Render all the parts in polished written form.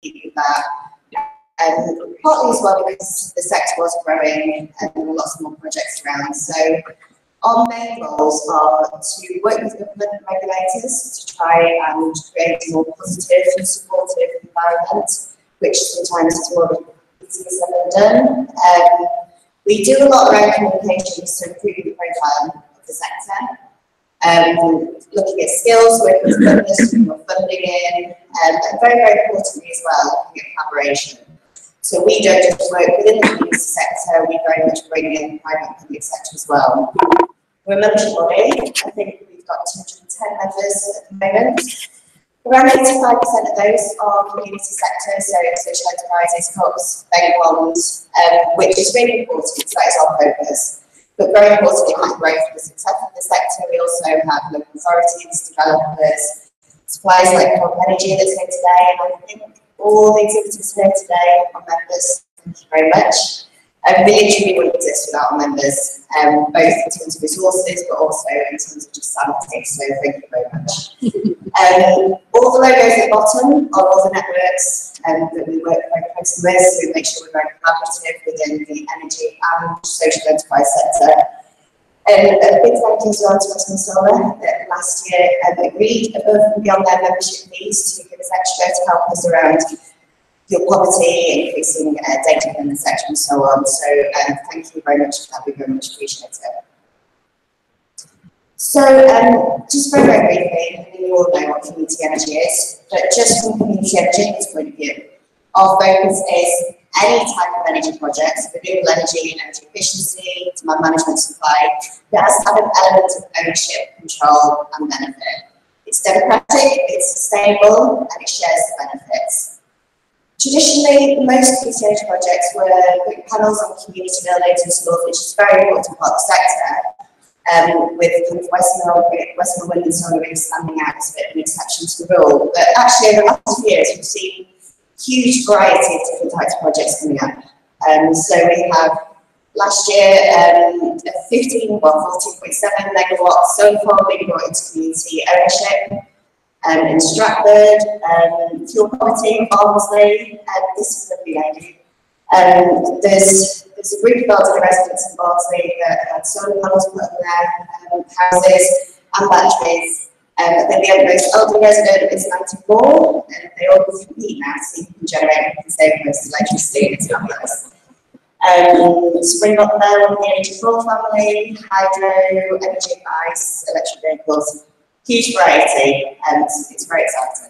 compete with that. Partly as well because the sector was growing and there were lots more projects around. So our main goals are to work with government and regulators to try and create a more positive and supportive environment, which sometimes is more easier said than done. We do a lot around communications to improve the profile of the sector, looking at skills, working with funders, putting more funding in, and very, very importantly as well, looking at collaboration. So we don't just work within the community sector, we very much bring in the private and public sector as well. We're a membership body. I think we've got 210 members at the moment. Around 85% of those are community sector, so social enterprises, hubs, bank bonds, which is really important, so that is our focus. But very importantly, for the growth of the success of the sector, we also have local authorities, developers, suppliers like Corp Energy that's here today, and I think all the exhibitors here today are members. Thank you very much. We literally wouldn't exist without our members, both in terms of resources, but also in terms of just sanity, so thank you very much. All the logos at the bottom are all the networks that we work very closely with, so we make sure we're very collaborative within the energy and social enterprise sector. A big thank you as well to Westmill that last year agreed above and beyond their membership fees to give us extra to help us around your poverty, increasing data in the sector and so on. So thank you very much for that, we very much appreciate it. So just very, very briefly, you all know what community energy is, but just from community energy's point of view, our focus is any type of energy projects, renewable energy and energy efficiency, demand management supply, that has to have an element of ownership, control and benefit. It's democratic, it's sustainable and it shares the benefits. Traditionally, most community energy projects were putting panels on community buildings and schools, which is a very important part of the sector, with kind of Westmill Wind and Solar really standing out as a bit of an exception to the rule. But actually, over the last few years, we've seen huge variety of different types of projects coming up. So we have last year 14.7 megawatt solar farm being brought into community ownership in Stratford, fuel poverty in Barnsley, this is a lovely lady. There's a group of elderly residents in Barnsley that had solar panels put on their houses and batteries. Then the most elderly resident is 94, and they all compete now to see who can generate and save most electricity. It's fabulous. Springbok there on the 84 family, hydro, energy advice, electric vehicles, huge variety, and it's very exciting.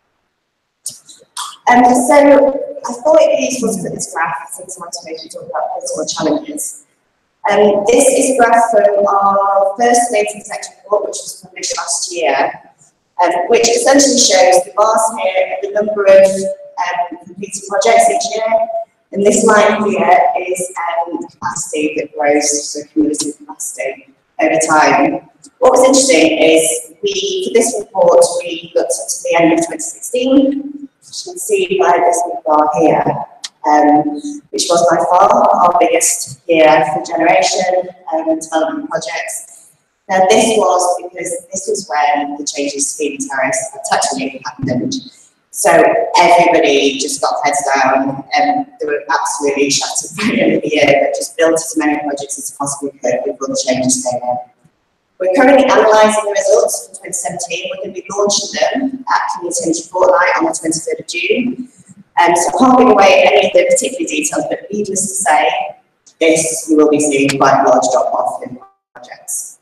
So I thought it'd be useful to put this graph since I'm supposed to talk about political challenges. This is a graph from our first data sector report, which was published last year, which essentially shows the bars here are the number of completed projects each year, and this line here is capacity that grows, so cumulative capacity over time. What was interesting is for this report, we looked up to the end of 2016. You can see by this big bar here, which was by far our biggest year for generation and development projects. Now this was because this was when the changes to feed-in tariffs actually happened. So everybody just got heads down and they were absolutely shattered by the end of the year, but just built as many projects as possibly could before the changes came in. We're currently analysing the results from 2017. We're going to be launching them at Community Energy Fortnight on the 23rd of June. So I can't give away any of the particular details, but needless to say, you will be seeing quite a large drop-off in projects.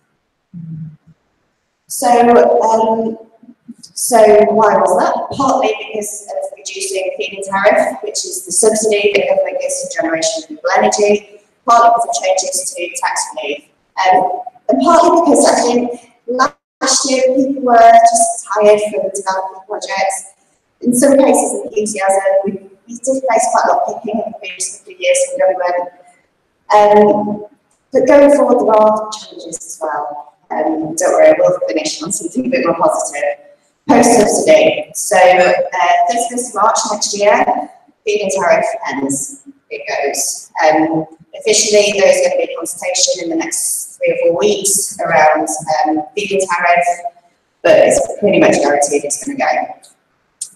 So why was that? Partly because of reducing feed-in tariff, which is the subsidy the government gives for generation of renewable energy, partly because of changes to tax relief. And partly because I think last year people were just tired from developing projects. In some cases, enthusiasm, we did face quite a lot of kicking in the previous few years from government. But going forward, there are challenges as well. Don't worry, we'll finish on something a bit more positive. Post-subsidy. So, 31st of March next year, feed-in tariff ends. It goes. Officially, there is going to be a consultation in the next 3 or 4 weeks around feed-in tariff, but it's pretty much guaranteed it's going to go.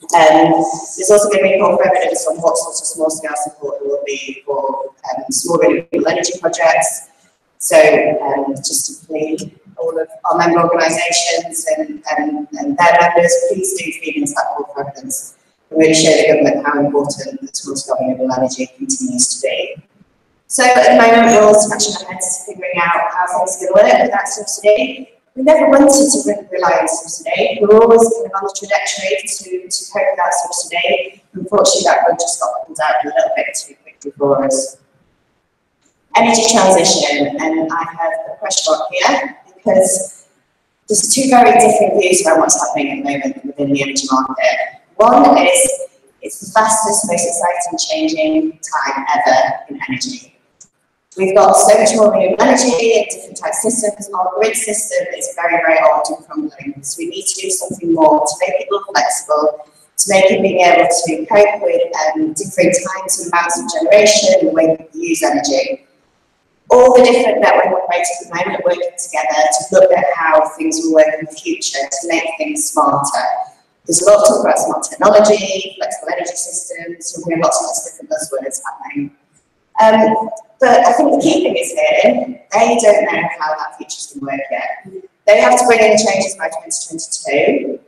There's also going to be more evidence on what sort of small-scale support there will be for small renewable energy projects. So just to plead all of our member organisations and their members, please do feed into that corporate evidence and really show the government how important the small-scale renewable energy continues to be. So at the moment, we're all scratching our heads figuring out how things are going to work with that subsidy. We never wanted to rely on subsidy. We were always kind of on the trajectory to cope with that subsidy. Unfortunately, that one just got pulled out a little bit too quickly for us. Energy transition, and I have a question mark here because there's two very different views about what's happening at the moment within the energy market. One is it's the fastest, most exciting changing time ever in energy. We've got so much more renewable energy and different types of systems. Our grid system is very, very old and crumbling. So we need to do something more to make it more flexible, to make it being able to cope with different times and amounts of generation and the way that we use energy. All the different network operators at the moment are working together to look at how things will work in the future to make things smarter. There's a lot of talk about smart technology, flexible energy systems, so we have lots of different buzzwords happening. But I think the key thing is here, they don't know how that future's going to work yet. They have to bring in the changes by 2022.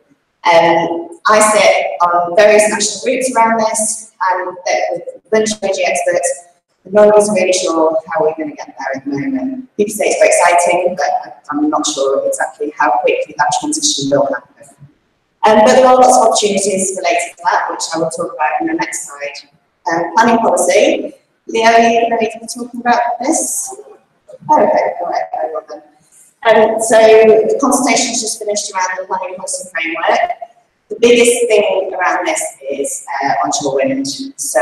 I sit on various national groups around this, and with a bunch of energy experts, and no one's really sure how we're going to get there at the moment. People say it's very exciting, but I'm not sure exactly how quickly that transition will happen. But there are lots of opportunities related to that, which I will talk about in the next slide. Planning policy. Leo, are you going to be talking about this? Oh, okay, all right, very well then. So the consultation's just finished around the planning policy framework. The biggest thing around this is onshore wind. So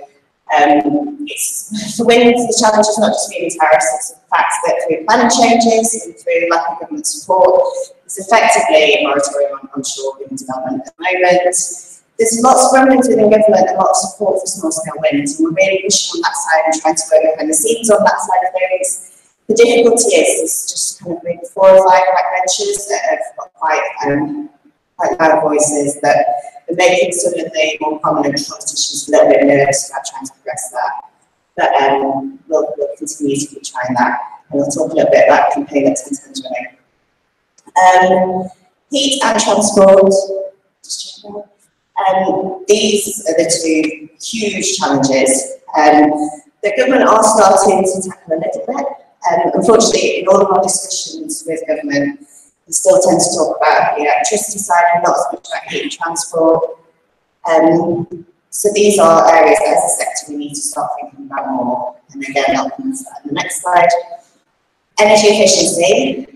it's for wind, the challenge is not just being tariffs, it's the fact that through planning changes and through lack of government support, it's effectively a moratorium on onshore wind development at the moment. There's lots of rumblings within government and lots of support for small-scale wind, and we're really pushing on that side and trying to work behind the scenes on that side of things. The difficulty is there's just kind of maybe 4 or 5 backbenchers that have got quite loud voices that are making some of the more prominent politicians a little bit nervous about trying to progress that. But we'll continue to keep trying that, and we'll talk a little bit about the campaign that's intended. Heat and transport. Just check out. These are the 2 huge challenges. The government are starting to tackle a little bit. Unfortunately, in all of our discussions with government, we still tend to talk about the electricity side and not as much about heat and transport. So these are areas that as a sector we need to start thinking about more. And again, I'll come to that in the next slide. Energy efficiency.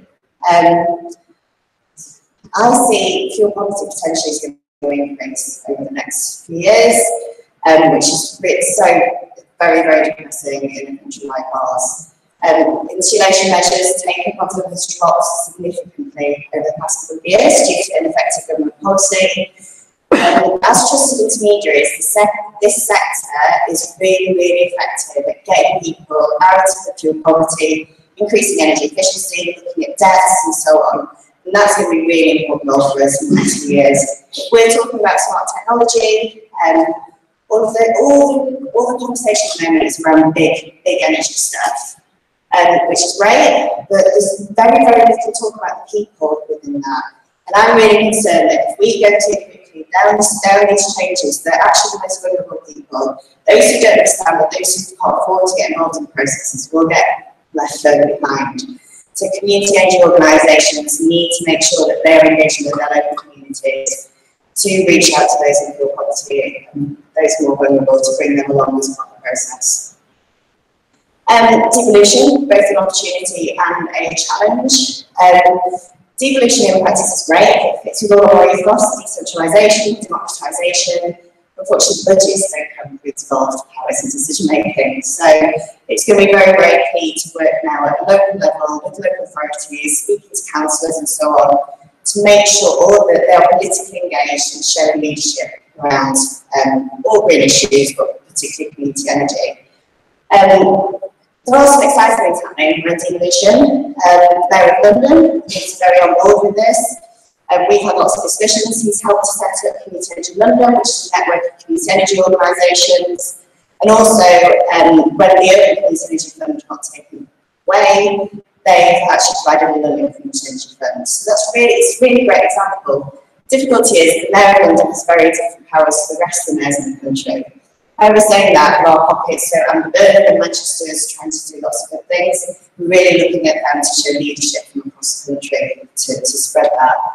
I see fuel poverty potentially is going to increase over the next few years, which is so very, very depressing in a country like ours. Insulation measures taken off them has dropped significantly over the past couple of years due to ineffective government policy. As trusted intermediaries, this sector is really, really effective at getting people out of fuel poverty, increasing energy efficiency, looking at deaths and so on. And that's going to be really important for us in the next few years. We're talking about smart technology, all the conversation at the moment is around big energy stuff, which is great, but there's very, very little talk about the people within that. And I'm really concerned that if we go too quickly down these changes, that actually the most vulnerable people, those who don't understand it, those who can't afford to get involved in the processes, will get left further behind. So community energy organisations need to make sure that they're engaging with their local communities to reach out to those in fuel poverty and those more vulnerable to bring them along as part of the process. Devolution, both an opportunity and a challenge. Devolution in practice is great. It fits with all our ethos, decentralisation, democratisation. Unfortunately, budgets don't come with devolved powers and decision making. So it's going to be very, very key to work now at a local level with local authorities, speaking to councillors and so on, to make sure that they are politically engaged and showing leadership around all green issues, but particularly community energy. There are some exciting things happening around devolution. Mayor of London is very on board with this. We've had lots of discussions. He's helped to set up community energy in London, which is a network of community energy organisations. And also, when the Urban Community Energy Fund got taken away, they've actually provided a London Community Energy Fund. So it's a really great example. Difficulty is that Maryland has very different powers to the rest of the mayors in the country. I was saying that in our pockets, so Birmingham and Manchester is trying to do lots of good things. We're really looking at them to show leadership from across the country to spread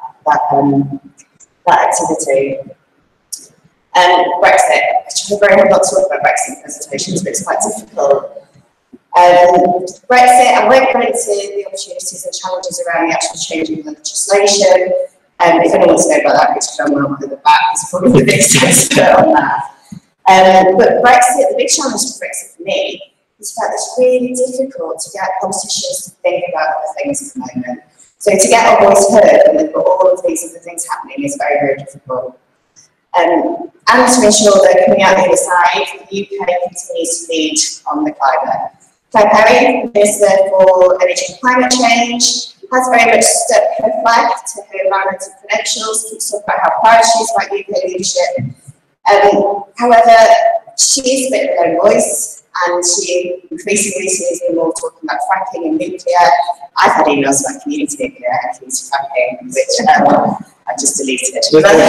that activity. Brexit. I try very hard not to talk about Brexit in presentations, but it's quite difficult. Brexit, I won't go into the opportunities and challenges around the actual changing of the legislation. If anyone wants to know about that, Richard Dunwell at the back is probably the biggest expert on that. But Brexit, the big challenge for Brexit for me is that it's really difficult to get politicians to think about other things at the moment. So to get our voice heard when they've got all of these other things happening is very, very difficult. And to ensure that coming out the other side, the UK continues to lead on the climate. Claire Perry, Minister for Energy and Climate Change, has very much stuck her flag to her environmental credentials, keeps talking about how proud she is about UK leadership. However, she is a bit of a lone voice, and she increasingly sees been more talking about fracking and nuclear. I've had emails about community nuclear and community fracking, which I just deleted.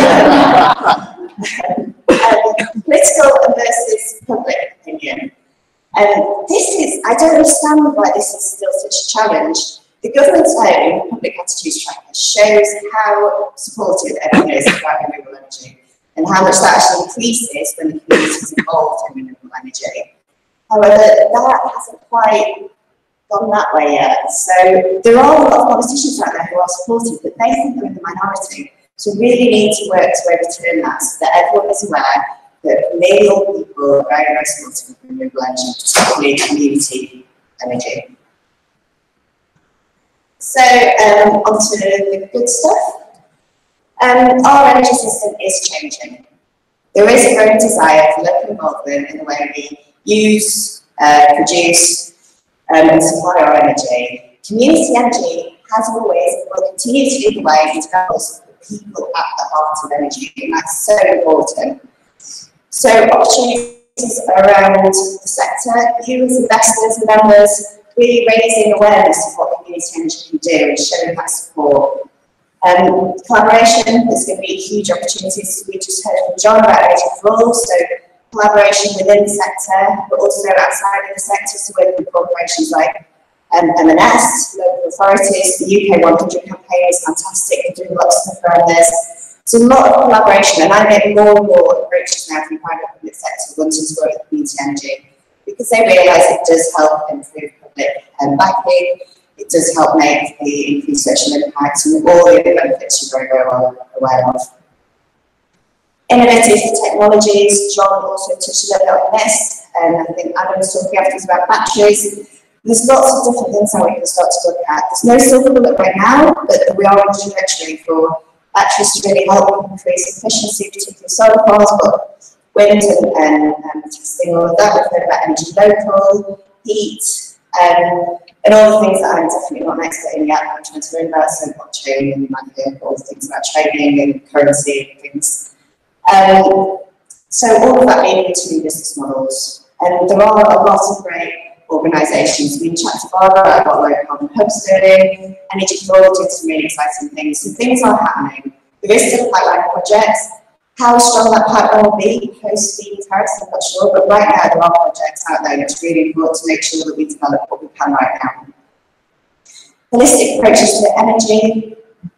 Political versus public opinion. I don't understand why this is still such a challenge. The government's own public attitudes tracker shows how supportive everyone is about renewable energy and how much that actually increases when the community is involved in renewable energy. However, that hasn't quite gone that way yet. So there are a lot of politicians out there who are supportive, but they think they're in the minority. So we really need to work to overturn that so that everyone is aware that nearly all people are very, very supportive of renewable energy, particularly community energy. So, on to the good stuff. Our energy system is changing. There is a growing desire for local involvement in the way we use, produce, and supply our energy. Community energy has always and will continue to be the way it develops people at the heart of energy, and that's so important. So, opportunities around the sector, you as investors and members, really raising awareness of what community energy can do and showing that support. Collaboration, there's going to be huge opportunities. We just heard from John about energy for all, so collaboration within the sector, but also outside of the sector, so working with corporations like M&S, local authorities. The UK 100 campaign is fantastic, we're doing lots of stuff around this. So a lot of collaboration, and I get more and more approaches now from the private and public sector wanting to work with community energy, because they realise it does help improve public backing, it does help make the increased social impact and all the other benefits you're very, very well aware of. Innovative technologies, John also touched a little bit on this, and I think Adam was talking afterwards about batteries. There's lots of different things that we can start to look at. There's no silver bullet right now, but we are on a trajectory for batteries to really help increase efficiency, particularly solar farms, but wind and testing all of that. We've heard about energy local, heat, and all the things that I'm definitely not an expert in yet. I'm trying to learn about, so blockchain and all the things about trading and currency and things. So all of that leading into new business models. And there are a lot of great organisations. We chatted to Barbara about low carbon hubs doing, Energy for All doing some really exciting things. So things are happening. There is still a pipeline of projects. How strong that pipeline will be post-feed tariffs, I'm not sure, but right now there are projects out there, and it's really important to make sure that we develop what we can right now. Holistic approaches to energy.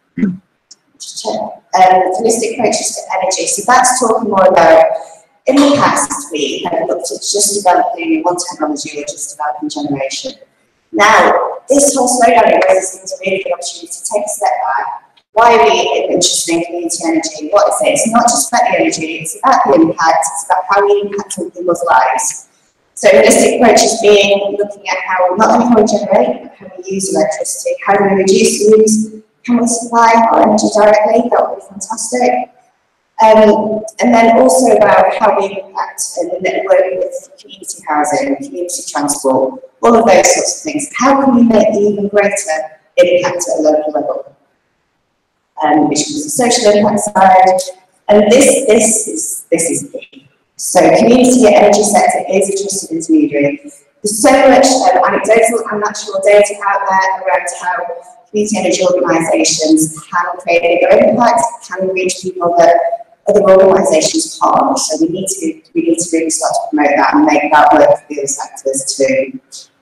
Holistic approaches to energy. So that's talking more about, in the past, we have looked at just developing one technology or just developing generation. Now, this whole slowdown in raises things a really good opportunity to take a step back. Why are we interested in community energy? What is it? It's not just about the energy, it's about the impact, it's about how we impact on people's lives. So holistic approaches being looking at how, not only how we generate, but how we use electricity, how do we reduce use, can we supply our energy directly? That would be fantastic. And then also about how we impact and network with community housing, community transport, all of those sorts of things. How can we make the even greater impact at a local level? Which is the social impact side. And this is key. So community energy sector is a trusted intermediary. There's so much anecdotal and actual data out there around how community energy organisations can create a bigger impact, can reach people that other organisations can't. So we need to really start to promote that and make that work for the other sectors too.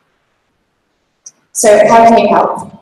So how can you help?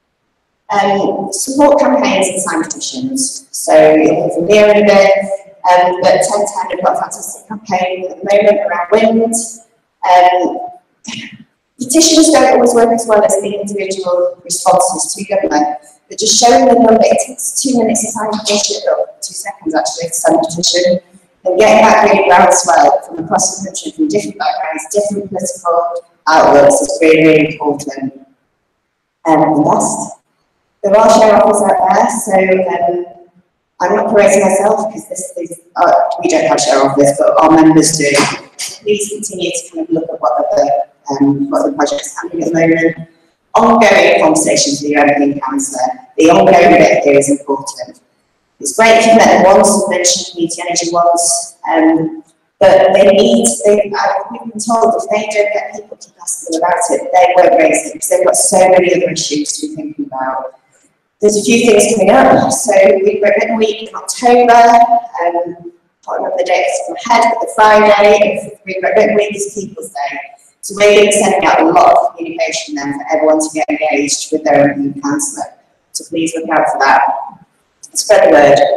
Support campaigns and sign petitions. So you'll hear from me in a bit, but 1010 have got a fantastic campaign at the moment around wind. Petitions don't always work as well as the individual responses to government, but just showing the number, it takes 2 minutes to sign a petition, or 2 seconds actually to sign a petition, and getting that really groundswell from across the country, from different backgrounds, different political outlooks is really, really important. And last, there are share offers out there, so I'm not promoting myself because we don't have share offers, but our members do. Please continue to kind of look at what the project's happening at the moment. Ongoing conversations with your MP and councillor. The ongoing bit here is important. It's great if you've met them once and mentioned community energy once, but we've been told if they don't get people to ask them about it, they won't raise it because they've got so many other issues to be thinking about. There's a few things coming up. So we've got Written Week in October. I can't remember the date off my head, but the Friday. We've got Written Week is People's Day. So we're going to be sending out a lot of communication then for everyone to get engaged with their own councillor. So please look out for that. Spread the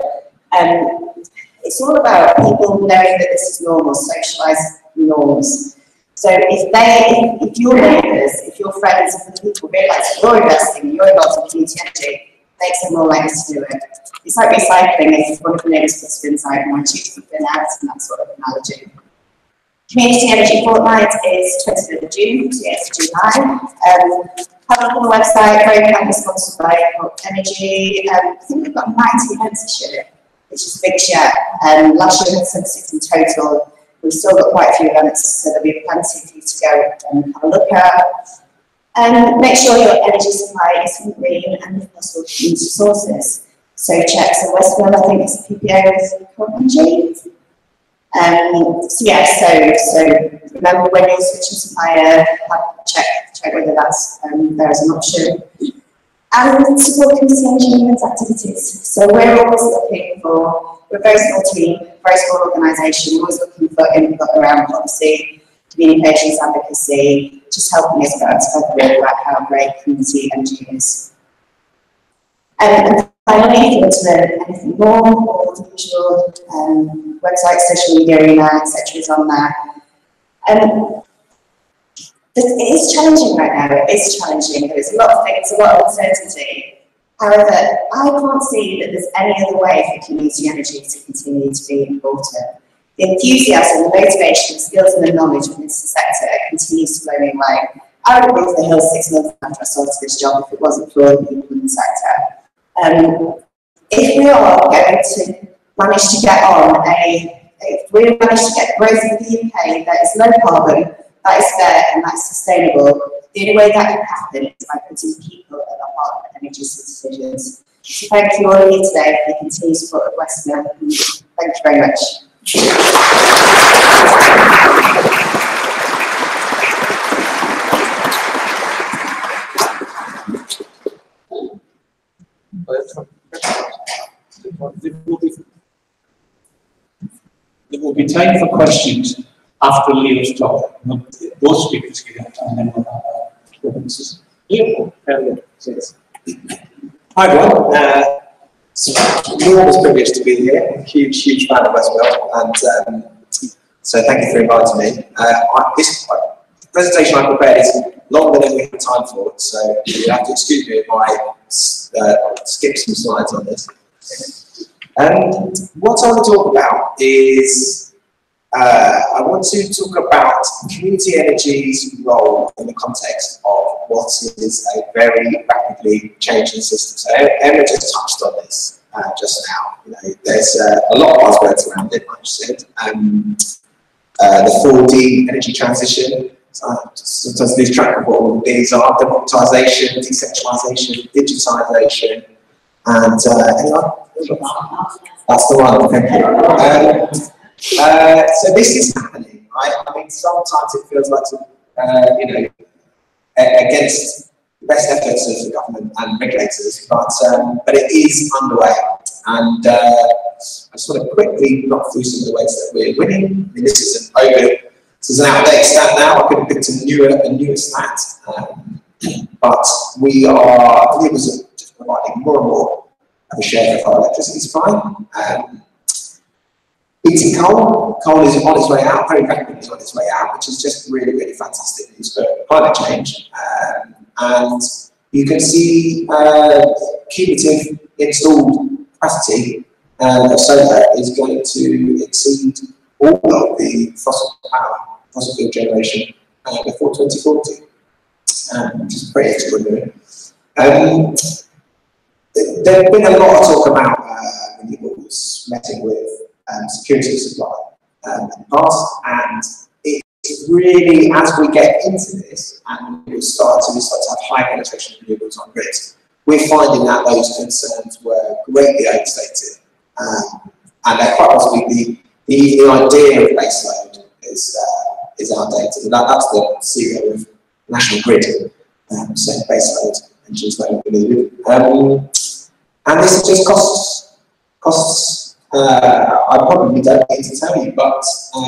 word. It's all about people knowing that this is normal, socialised norms. So if your neighbours, if your friends, if the people realise you're investing, you're involved in community energy, makes them more likely to do it. It's like recycling. If one of the neighbours puts bins out, and I choose to put bin out, and that sort of analogy. Community Energy Fortnight is 23rd of June to the 8th of July. Have a look on the website, very kindly sponsored by Energy. I think we've got 90 events this year, which is a big share. Last year we had 76 in total. We've still got quite a few events, so there'll be plenty for you to go and have a look at. Make sure your energy supply is from green and, if possible, community sources. So check. So Westmill, I think it's a PPO with energy. So remember when you're switching supplier, check whether that's there as an option. And support community energy movement activities. So we're always looking for, we're a very small team, very small organisation, we're always looking for input around policy, communications, advocacy, just helping us get together about how great community energy is. And finally, if you want to learn anything more, all the usual websites, social media, email, etc. is on there. It is challenging right now, it is challenging. There's a lot of things, a lot of uncertainty. However, I can't see that there's any other way for community energy to continue to be important. The enthusiasm, the motivation, the skills and the knowledge of this sector continues to blow me away. I would have moved to the hills 6 months after I started this job if it wasn't for all the people in the sector. If we are going to manage to get if we manage to get growth in the UK that is low carbon, that is fair and that's sustainable, the only way that can happen is by putting people at the heart of energy decisions. So thank you all here today for your continued support of Westmill. Thank you very much. There will be time for questions after Leo's talk. Both speakers get up and then we'll have witnesses. Leo, says. Hi everyone. It's an enormous privilege to be here. Huge fan of Westmill, and so thank you for inviting me. This presentation I prepared is longer than we have time for, so you have to excuse me if I skip some slides on this. What I want to talk about is I want to talk about community energy's role in the context of what is a very rapidly changing system. So Emma just touched on this just now. You know, there's a lot of buzzwords around it, like you said. The 4D energy transition. So I sometimes lose track of what all of these are: democratisation, decentralisation, digitisation. And anyone? That's the one, thank you. So this is happening, right? I mean, sometimes it feels like, you know, against the best efforts of the government and regulators, but it is underway. And I just want to quickly knock through some of the ways that we're winning. I mean, this is an outdated stat now. I could have picked a newer stat, but we are, renewables are just providing more and more of a share of our electricity supply. Beating coal is on its way out, very rapidly on its way out, which is just really, really fantastic news for climate change. And you can see cumulative installed capacity of solar is going to exceed all of the fossil fuel generation before 2040, which is pretty extraordinary. There's been a lot of talk about renewables messing with security of supply in the past, and it's really, as we get into this and we start to have high penetration of renewables on grids, we're finding that those concerns were greatly overstated, and they're quite possibly the idea of baseload is outdated. That's the CEO of National Grid saying baseload engines don't believe it. And this is just costs. I probably don't need to tell you, but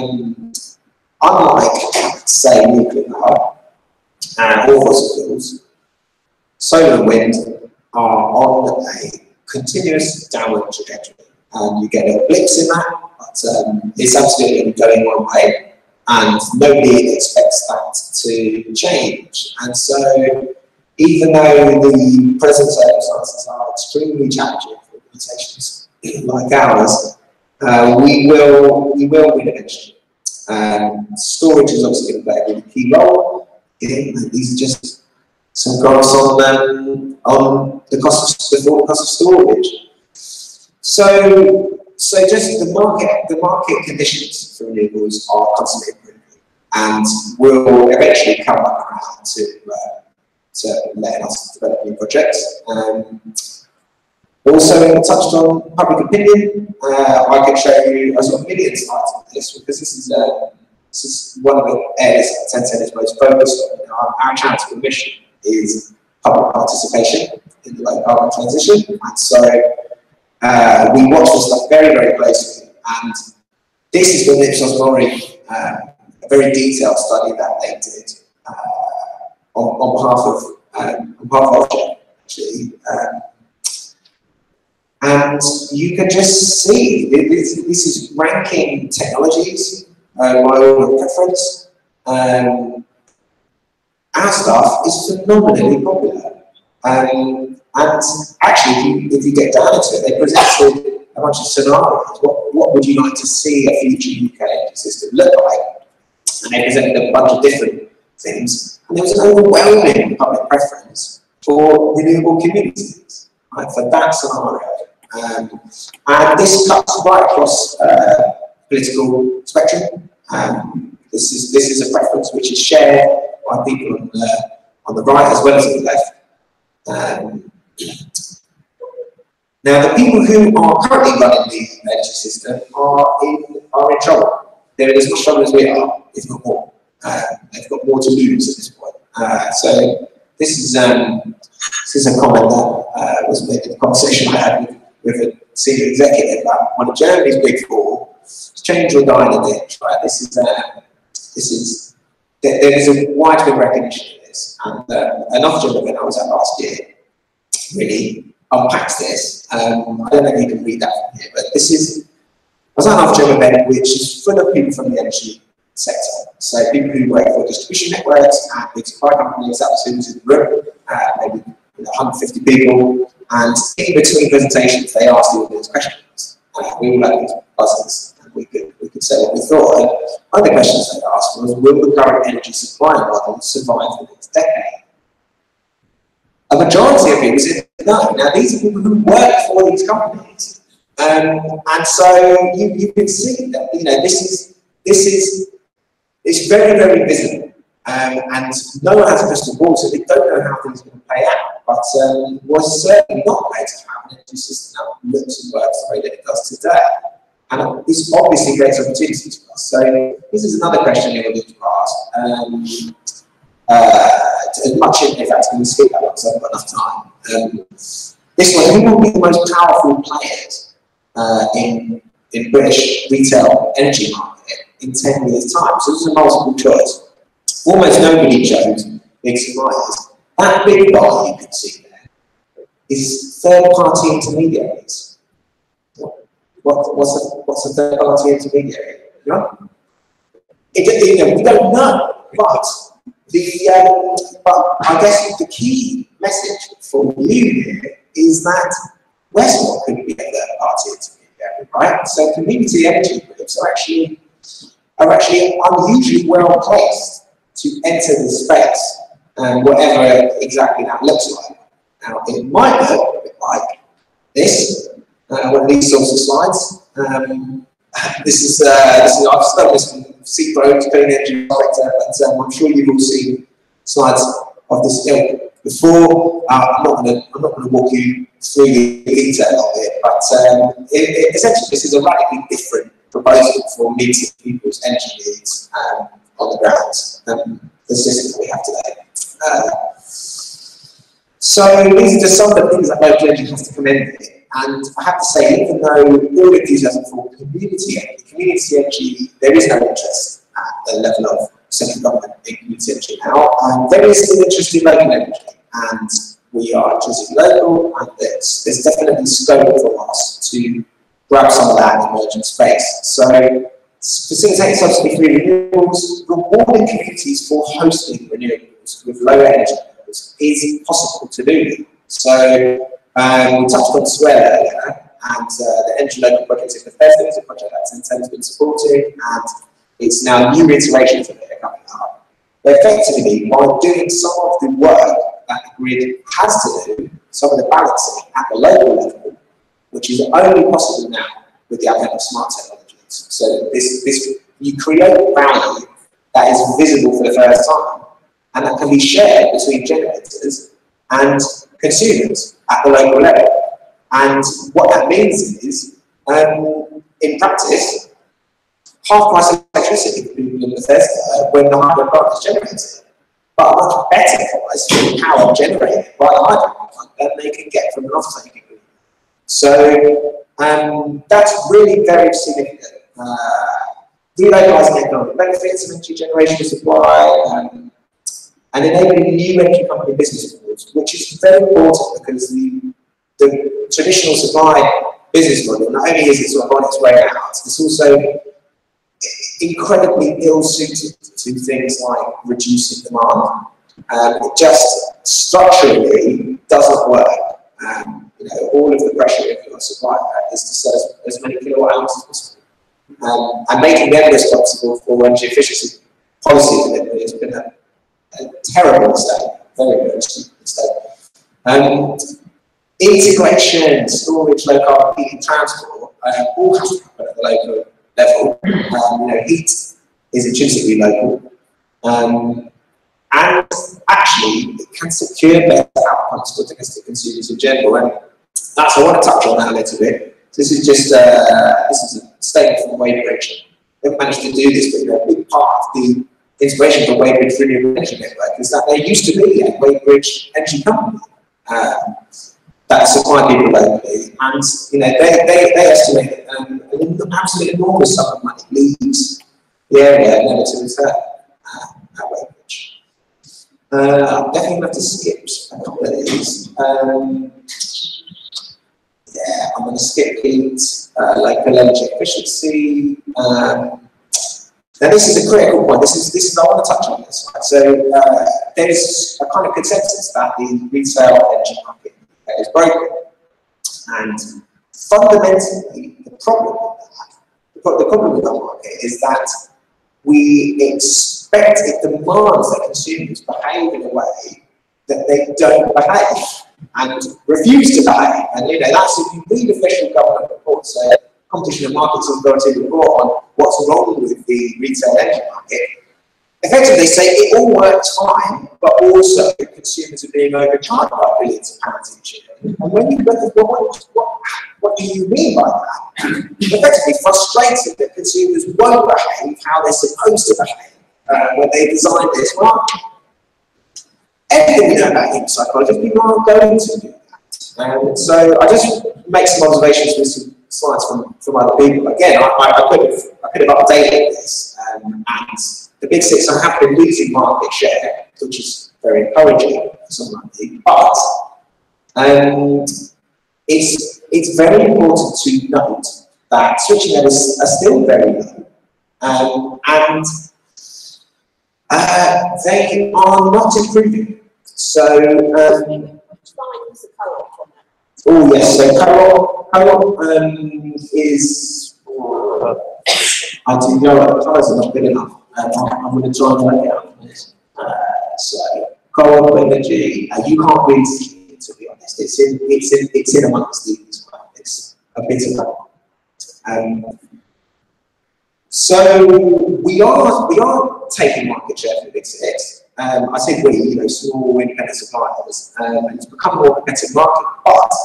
unlike, say, nuclear power or fossil fuels, solar and wind are on a continuous downward trajectory. You get little blips in that, but it's absolutely going one way, and nobody expects that to change. And so, even though the present circumstances are extremely challenging for organisations like ours, we will win eventually. Storage is obviously going to play a really key role. These are just some graphs on the cost of storage. So just the market conditions for renewables are constantly improving, and will eventually come back around to letting us develop new projects. Also touched on public opinion. I can show you a sort of million slides on this, because this is one of the areas that Tencent is most focused on. Our charitable mission is public participation in the low carbon transition, and so we watch this stuff very, very closely. And this is from Ipsos Mori, a very detailed study that they did on behalf of AGM, actually. And you can just see, this is ranking technologies by order of preference. Our stuff is phenomenally popular. And actually, if you get down into it, they presented a bunch of scenarios. What would you like to see a future UK energy system look like? And they presented a bunch of different things. And there was an overwhelming public preference for renewable communities, right, for that scenario. And this cuts right across political spectrum. This is a preference which is shared by people on the right as well as on the left. Now, the people who are currently running the energy system are in trouble. They're in as much trouble as we are, if not more. They've got more to lose at this point. So this is a comment that was made in the conversation I had with a senior executive about one of Germany's big four. Change or die in a ditch, right? There is a widespread recognition of this, and an Ofgem event I was at last year really unpacks this. I don't know if you can read that from here, but I was at an Ofgem event which is full of people from the energy sector. So people who work for distribution networks and big supply companies, that was who was in the room, maybe 150 people. And in between presentations, they asked the audience questions. We all had these buzzers, and we could say what we thought. And one of the questions they asked was, will the current energy supply model survive the next decade? A majority of people said no. Now, these are people who work for these companies. And so you can see that, it's very, very visible. And no one has a crystal ball, so they don't know how things are going to play out. but was certainly not made to have an energy system that looks and works the way that it does today. And it's obviously great opportunities for us. So this is another question you would need to ask. As much in fact, I'm going to skip that one because I haven't got enough time. This one, who will be the most powerful players in British retail energy market in 10 years' time? So this is a multiple choice. Almost nobody chose big suppliers. That big bar you can see there is third-party intermediaries. What's a third-party intermediary? You know? We don't know, but I guess the key message for you here is that Westmill could be a third-party intermediary, right? So community energy groups are actually unusually well placed to enter the space, whatever exactly that looks like. Now, it might look a bit like this, one of these sorts of slides. This is I've studied this from Seagrove, clean energy sector, but I'm sure you've all seen slides of this ilk before. I'm not going to walk you through the detail of it, but essentially this is a radically different proposal for meeting people's energy needs on the ground than the system that we have today. So these are just some of the things that local energy has to commend here. And I have to say, even though all enthusiasm for community energy, there is no interest at the level of central government in community energy now. There is still interest in local energy, and we are intrinsically local, and there's definitely scope for us to grab some of that emerging space. So, facilitating subsidy-free renewables, rewarding communities for hosting renewables with low energy levels is possible to do. So, we touched on Swear earlier, and the Energy Local Project in Bethesda is a project that Centennial has been supporting, and it's now new iterations of it are coming up. But effectively, by doing some of the work that the grid has to do, some of the balancing at the local level, which is only possible now with the advent of smart technologies. So you create value that is visible for the first time, and that can be shared between generators and consumers at the local level. And what that means is, in practice, half price of electricity for people in Bethesda when the hydro plant is generated, but a much better price for the power generated by the hydro plant than they can get from an off-take agreement. So that's really very significant. Relocalising economic benefits of energy generation supply, and enabling new energy company business models, which is very important because the traditional supply business model, not only is it sort of on its way out, it's also incredibly ill-suited to things like reducing demand. It just structurally doesn't work. All of the pressure of your supply is to sell as many kilowatt hours as possible. And making them responsible for energy efficiency policy has been a terrible mistake, very, very mistake. Integration, storage, low carbon heating, transport, all has to happen at the local level. Heat is intrinsically local, and actually it can secure better outcomes for domestic consumers in general. And that's I want to touch on that a little bit. This is just this is a statement from Weybridge. They've managed to do this, but a big part of the inspiration for Weybridge Renewable Energy Network is that there used to be a Weybridge energy company that supplied people locally, and they estimate an absolutely enormous sum of money leaves the area never to return at Weybridge. I'm definitely going to have to skip a couple of these. Yeah, I'm going to skip heat, local energy efficiency. Now this is a critical point. This is I want to touch on this. Right? So there's a kind of consensus that the retail energy market is broken, and fundamentally the problem with that market is that we expect it demands that consumers behave in a way that they don't behave and refuse to behave. And that's if you read official government reports. Competition and Markets Authority report on what's wrong with the retail energy market, effectively they say it all works fine, but also consumers are being overcharged by billions of pounds each year. And when you look at what do you mean by that? Effectively frustrated that consumers won't behave how they're supposed to behave when they design this market. Everything we know about human psychology, people aren't going to do that. So I just make some observations with some slides from other people. Again, I could have updated this, and the big six have been losing market share, which is very encouraging for someone like me. But it's very important to note that switching levels are still very low, and they are not improving. So, oh yes, so co-op is, I do know what the price are not good enough. I'm going to try and work it out for this. So, co-op energy, you can't really see it, to be honest. It's in amongst these as well. It's a bit of that. So we are taking market share from the big six. I say we, small independent suppliers, and it's become a more competitive market. But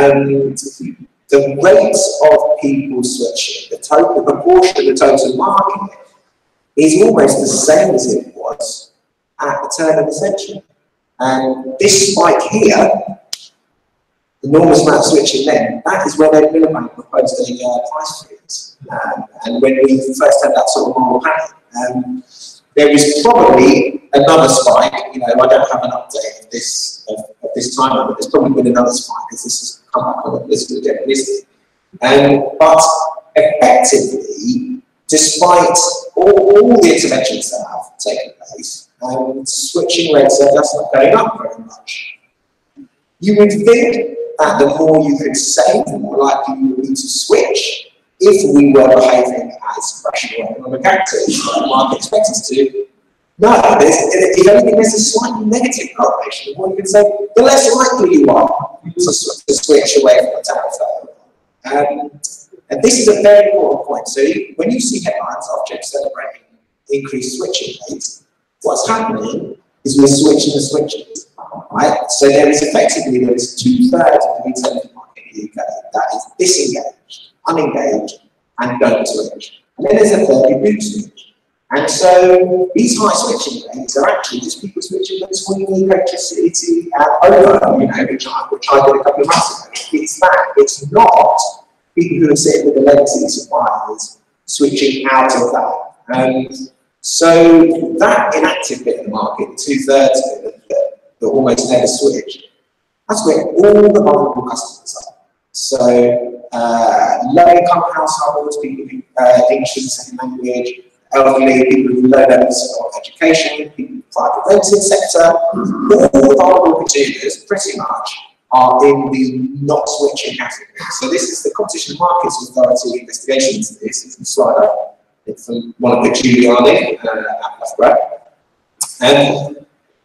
the rates of people switching, the proportion of the total market, is almost the same as it was at the turn of the century. And this spike here, the enormous amount of switching then, that is where Ed Miliband proposed a price freeze. And when we first had that sort of moral panic, there was probably another spike. I don't have an update of this time, but there's probably been another spike because this has come up on the list of get listed. But effectively, despite all the interventions that have taken place, switching rates are just not going up very much. You would think that the more you could save, the more likely you would be to switch if we were behaving as rational economic actors that the market expects us to. No, if anything, there's a slightly negative correlation. The more you can say, the less likely you are to switch away from the tariff. And this is a very important point. So when you see headlines of Ofgem celebrating increased switching rates, what's happening is we're switching the switches, right? So there is 2/3 of the retail market in the UK that is disengaged, unengaged, and don't switch. And then there's a third who do switch. And so these high switching rates are actually just people switching between electricity and over, which I did a couple of months ago. It's that. It's not people who are sitting with the legacy suppliers switching out of that. So that inactive bit of the market, 2/3 of it that almost never switch, that's where all the vulnerable customers are. So low-income households, people who English as a second language, elderly, people with low levels of education, people in the private rented sector, all the vulnerable consumers pretty much are in the not switching category. So this is the Competition and Markets Authority investigation into this. It's a slide up. It's from one of the Giuliani at Loughborough. And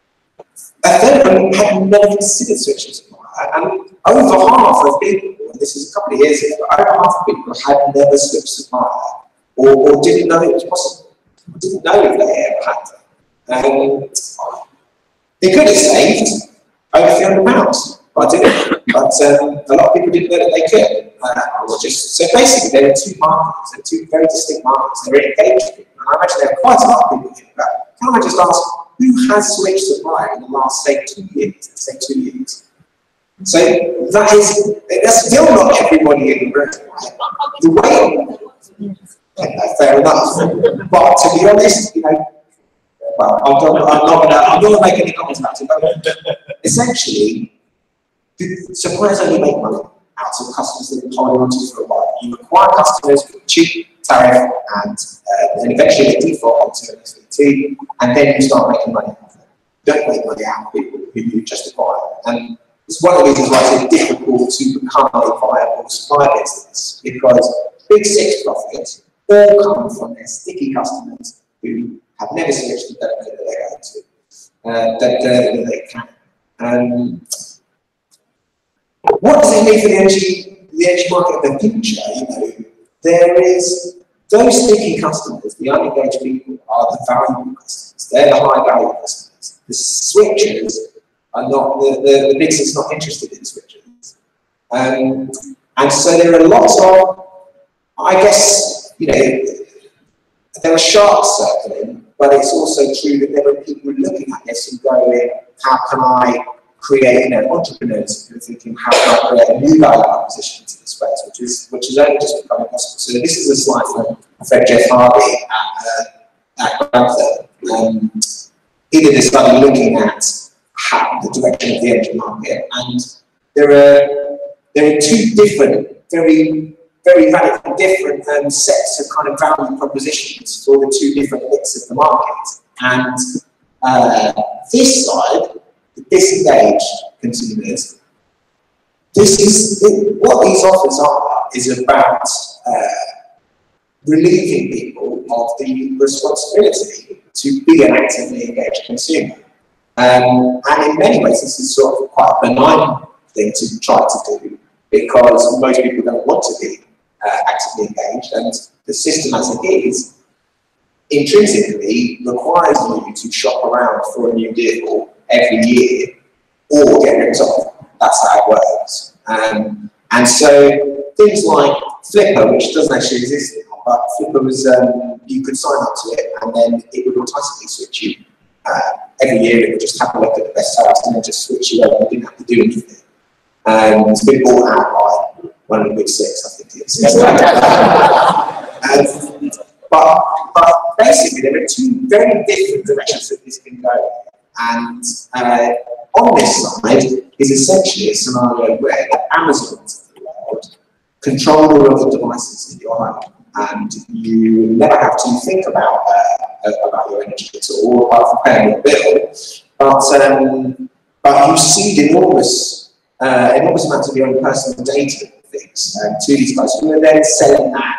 a third of them had never considered switching supplier, and over half of people, and this is a couple of years ago, over half of people had never switched supplier or didn't know it was possible, didn't know if they ever had to. They could have saved over £300, but didn't. But a lot of people didn't know that they could. So basically, there are two markets, they're two very distinct markets. They're very engaged, and I imagine there are quite a lot of people think about. Can I just ask, who has switched supplier in the last, say, 2 years? Let's say 2 years. So that's still not everybody in the room. The way, fair enough. But to be honest, well, I'm not going to make any comments about it. But essentially, the suppliers only make money out of customers that they're holding onto for a while. You acquire customers with cheap tariff, and eventually they default onto an SVT, and then you start making money out of them. You don't make money out of people who you just acquire. And it's one of the reasons why it's difficult to become a viable supply business, because big six profits all come from their sticky customers who have never switched and don't know that they're going to, don't know that they can. What does it mean for the energy market of the future? There's those sticky customers, the unengaged people, are the valuable customers. They're the high value customers. The switchers are not, the business is not interested in switchers. And so there are lots of, I guess, you know, there are sharks circling, but it's also true that there are people looking at this and going, how can I create, you know, entrepreneurs who are thinking, how can I create a new value proposition into this space, which is only just becoming possible. So this is a slide from Jeff Harvey at Grantham. He did a study looking at how the direction of the energy market, and there are two different, very radically different sets of kind of value propositions for the two different bits of the market. And this side, the disengaged consumers, this is what these offers are, is about relieving people of the responsibility to be an actively engaged consumer. And in many ways, this is sort of quite a benign thing to try to do, because most people don't want to be actively engaged, and the system as it is intrinsically requires you to shop around for a new deal every year or get ripped off. That's how it works. And so things like Flipper, which doesn't actually exist now, but Flipper was, you could sign up to it and then it would automatically switch you. Every year it would just have a look at the best house and then just switch you over. You didn't have to do anything. It's been bought out by one of the big six, I think it is. But basically there are two very different directions that this can go. And on this side is essentially a scenario where the Amazons of the world control all of the devices in your home, and you never have to think about your energy at all, apart from paying your bill. But you seed enormous amounts of your own personal data and things to these guys who are then selling that,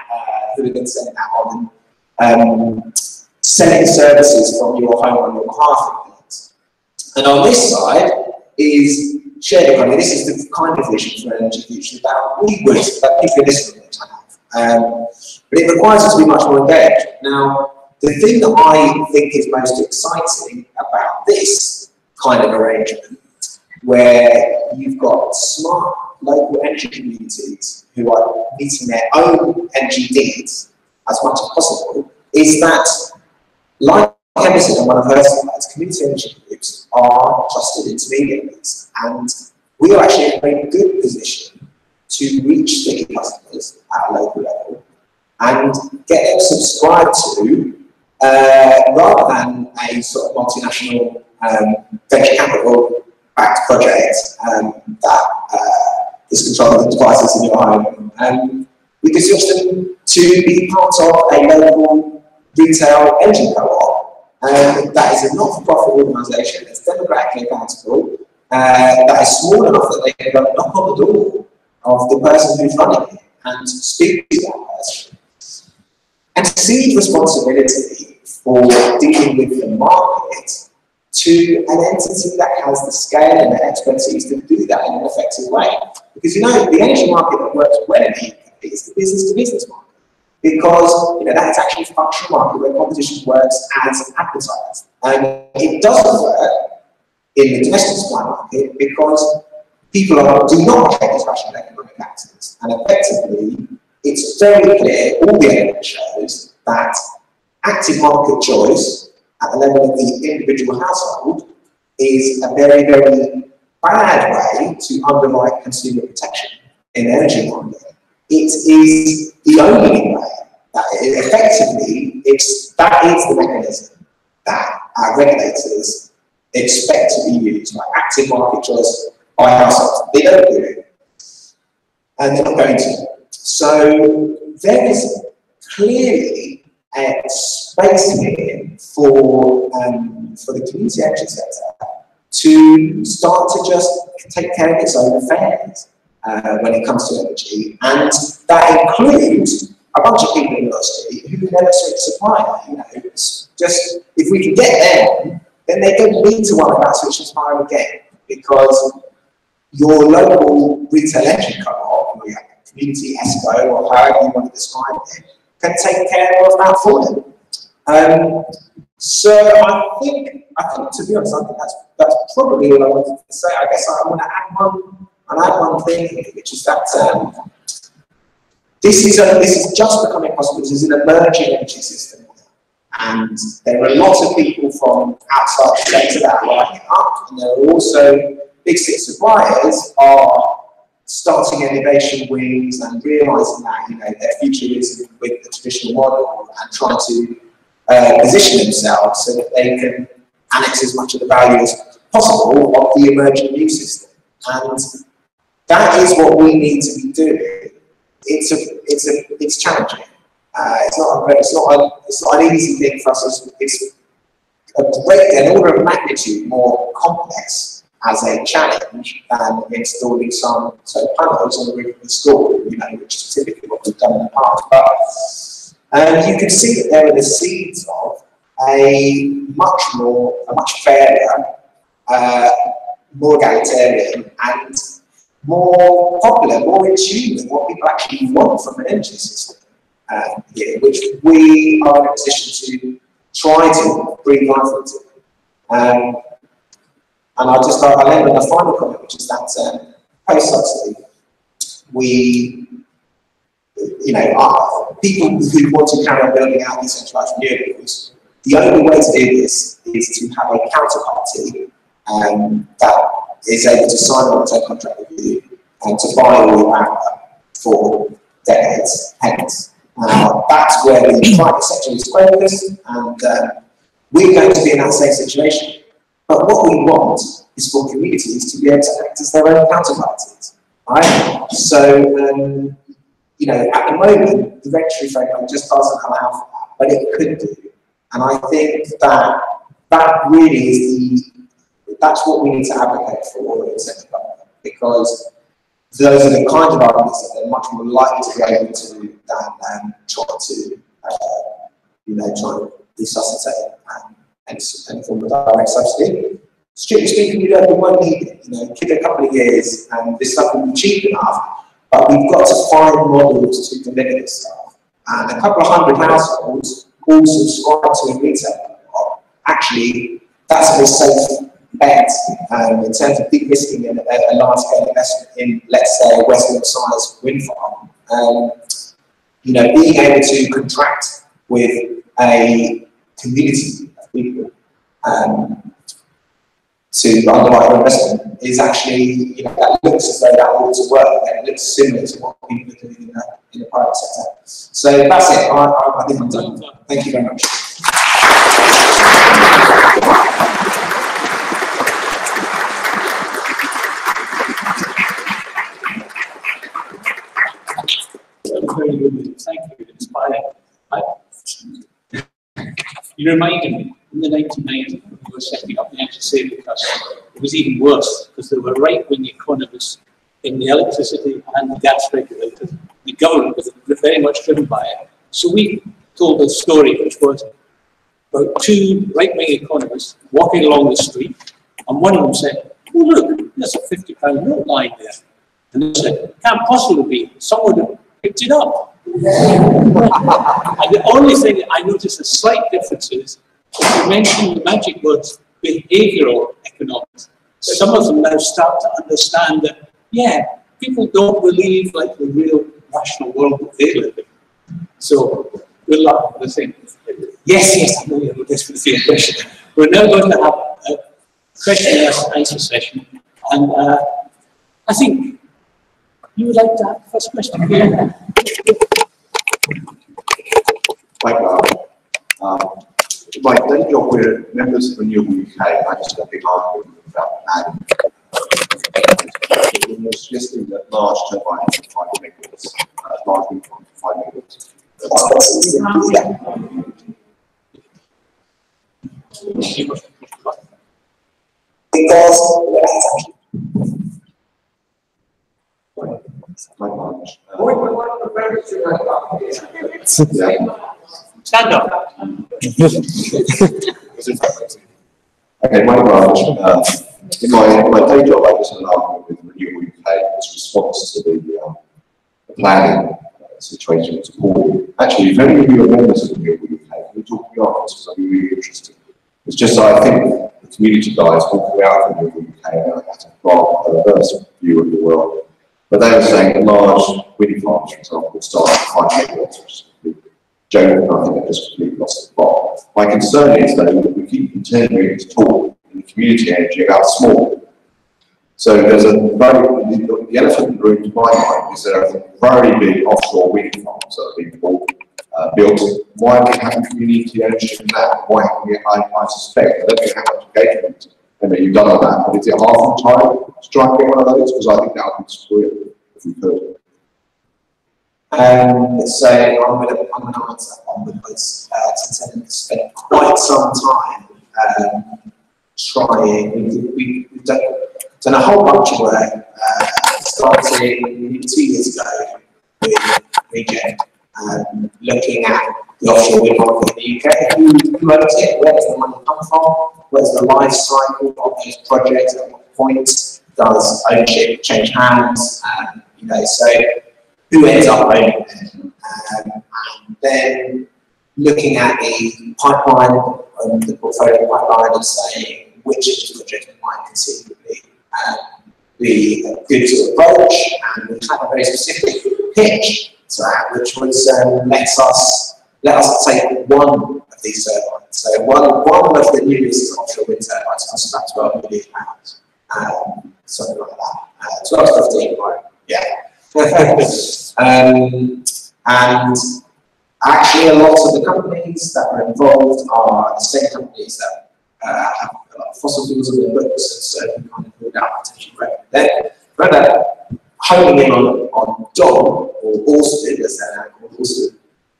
on and selling services from your home on your behalf. And on this side is shared economy. This is the kind of vision for energy future that we would, that people in this room would have. But it requires us to be much more engaged. Now, the thing that I think is most exciting about this kind of arrangement, where you've got smart local energy communities who are meeting their own energy needs as much as possible, is that, like Emerson and one of her slides, community energy groups are trusted intermediaries, and we are actually in a very good position to reach sticky customers at a local level and get them subscribed to, rather than a sort of multinational venture capital backed project that is controlling the devices in your home. We can switch them to be part of a local retail energy co-op. That is a not-for-profit organisation that's democratically accountable, that is small enough that they can knock on the door of the person who's running it and speak to that person. And cede responsibility for dealing with the market to an entity that has the scale and the expertise to do that in an effective way. Because, you know, the energy market that works well in the UK is the business-to-business market. Because, you know, that's actually a functional market where competition works as advertised. And it doesn't work in the domestic supply market because people do not take as rational economic actors. And effectively, it's very clear, all the evidence shows, that active market choice at the level of the individual household is a very, very bad way to underwrite consumer protection in the energy market. It is the only way that effectively, that is the mechanism that our regulators expect to be used, like active market choice by households. They don't do it, and they're not going to. So there is clearly a space here for the community energy sector to start to just take care of its own affairs when it comes to energy, and that includes a bunch of people in the industry who never switch supplier. You know, it's just if we can get them, then they don't need to worry about switching supplier again, because your local retail energy co-op, or your community ESCO, or however you want to describe it, can take care of that for them. So I think to be honest, I think that's probably all I wanted to say. I guess I want to add one thing, which is that this is just becoming possible. This is an emerging energy system, and there are lots of people from outside the sector that are lining up, and there are also big six suppliers are starting innovation wings and realising that their future is with the traditional model and trying to position themselves so that they can annex as much of the value as possible of the emerging new system. And that is what we need to be doing. It's challenging. It's not an easy thing for us. It's an order of magnitude more complex as a challenge than installing some solar panels on the roof of the school, which is typically what we've done in the past. But you can see that there are the seeds of a much fairer, more egalitarian, and more popular, more in tune with what people actually want from an energy system here, which we are in a position to try to breathe life into. And I'll end on a final comment, which is that post-subsidy, people who want to carry on building out decentralised renewables, the only way to do this is to have a counterparty that is able to sign on a contract with you and to buy all your power for decades hence. That's where the private sector is focused, and we're going to be in that same situation. But what we want is for communities to be able to act as their own counterparties, right? So, at the moment, the regulatory framework just doesn't allow for that, but it could do. And I think that really is that's what we need to advocate for in central government, because those are the kind of arguments that they're much more likely to be able to do than try to resuscitate any form of direct subsidy. Strictly speaking, we won't need it. Give it a couple of years and this stuff will be cheap enough, but we've got to find models to deliver this stuff. And a couple of hundred households all subscribe to a retail model. Actually, that's a very safe bet in terms of de-risking a large-scale investment in, let's say, a Westmill size wind farm. Being able to contract with a community of people to underwrite your investment is actually, that looks as though that ought to work, and it looks similar to what people are doing in the private sector. So that's it. I think I'm done. Thank you very much. Very good. Thank you. Inspiring. You reminded me, in the 1990s, when we were setting up the Energy Saving Trust, it was even worse, because there were right-wing economists in the electricity and the gas regulators. The government was very much driven by it. So we told a story which was about two right-wing economists walking along the street, and one of them said, "Oh look, there's a £50 note lying there." And they said, "Can't possibly be. Someone picked it up." And the only thing I noticed a slight difference is, if you mention the magic words behavioural economics, some of them now start to understand that, yeah, people don't believe like the real rational world that they live in. So, good luck with the thing. Yes, I know you're desperate for your question. We're now going to have a question and answer session, and I think you would like to have the first question here. Mike, then we're members of Renewable UK. I just got a big argument about that. It was suggesting that large turbines of 5 megawatts, large wind farms of 5 megawatts. Stand up. Okay, my branch, in my day job, I was an argument with Renewable UK in response to the planning situation was appalling. Actually, if any of you are members of the Renewable UK, can you talk to me afterwards, because I'd be really interested. It's just that I think the community guys walking out of the Renewable UK had a reverse view of the world. But they were saying that large wind farms, for example, would start at 5 megawatts, which is a complete joke, and I think they've just completely lost the plot. My concern is, though, that we keep continuing to talk in community energy about small. So there's the elephant in the room to my mind is there are very big offshore wind farms that are being built. Why are we having community ownership in that? Why haven't we, I suspect, I don't know how much engagement you've done on that, but is it half the time to try and get one of those? Because I think that would be brilliant if we could. So I'm going to answer that one because since I've spent quite some time trying, we've done a whole bunch of work, starting 2 years ago with Regen, looking at the offshore wind market in the UK. Who owns it? Where does the money come from? Where's the life cycle of those projects? At what point does ownership change hands? So who ends up owning them? And then looking at the pipeline, the portfolio pipeline, and saying which of these projects might conceivably be a good sort of approach, and we had a very specific pitch to that, which was let us take one of these turbines. So one of the newest offshore wind turbines costs about £12 million, something like that. 12 to 15, right? Yeah. And actually, a lot of the companies that are involved are the same companies that have fossil fuels in their books, and so we kind of ruled out potential revenue there. Rather, honing in on Dom, or Orsted, as they're now called, Orsted,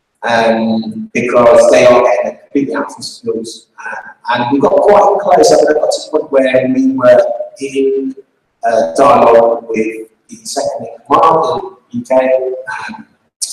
because they are getting completely out of fossil fuels. And we got quite close. I got to the point where we were in dialogue with the second in command in the UK,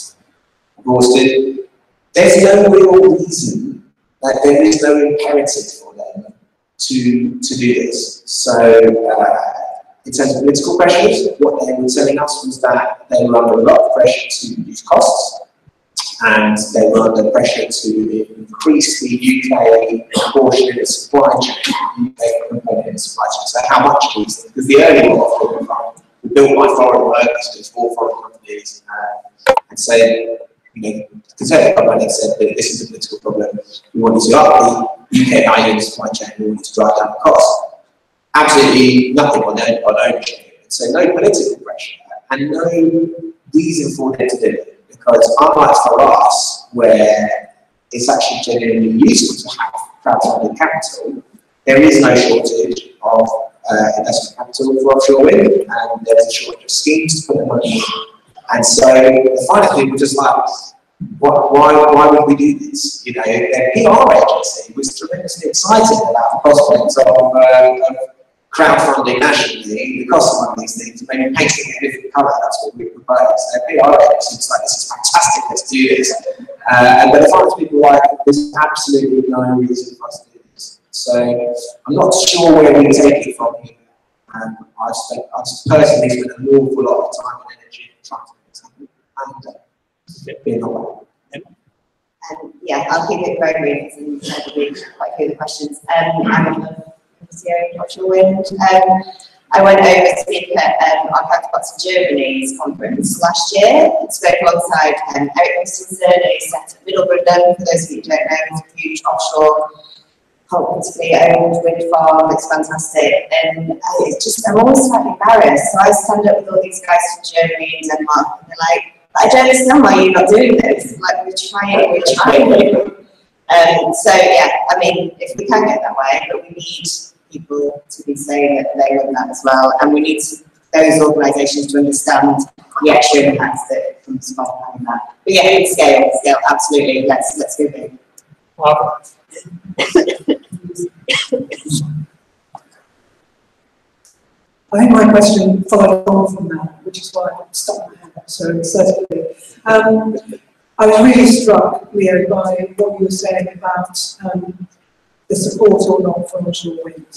Orsted. There's no real reason, there is no imperative for them to do this. So, in terms of political pressures, what they were telling us was that they were under a lot of pressure to reduce costs, and they were under pressure to increase the UK portion of the supply chain, UK component in the supply chain. So how much is it? Because the early offshore wind farm were built by foreign workers, for foreign companies, and so, the Conservative government said that this is a political problem. We want to up the UK hydrogen supply chain, we want to drive down the cost. Absolutely nothing on ownership. So no political pressure and no reason for them to do it. Because unlike for us, where it's actually genuinely useful to have crowdfunding capital, there is no shortage of investment capital for offshore wind, and there's a shortage of schemes to put the money in. And so the finance people just like, why would we do this? Their PR agency was tremendously excited about the prospects of crowdfunding nationally, the cost of one of these things, maybe painting it a different colour. That's what we propose. Their PR agency was like, this is fantastic, let's do this. But the finance people were like, there's absolutely no reason for us to do this. So I'm not sure where we take it from here. I personally spent an awful lot of time and energy trying to make something and being aware. Yeah, I'll keep it very brief and we'll quite clear the questions. I'm on the offshore wind. I went over to speak at our counterparts in Germany's conference last year and spoke alongside Eric Christensen, who set up Middlebrunn. For those of you who don't know, it's a huge offshore, politically owned wind farm. It's fantastic. And it's just, I'm always slightly embarrassed. So I stand up with all these guys from Germany and Denmark, and they're like, I don't understand why you're not doing this. Like, we're trying. So yeah, I mean, if we can get that way, but we need people to be saying that they want that as well, and we need those organisations to understand the extra impacts that comes from having that. But yeah, scale, absolutely. Let's go big. I think my question followed on from that, which is why I stuck my hand up so assertively. I was really struck, Leo, by what you were saying about the support or not for offshore wind.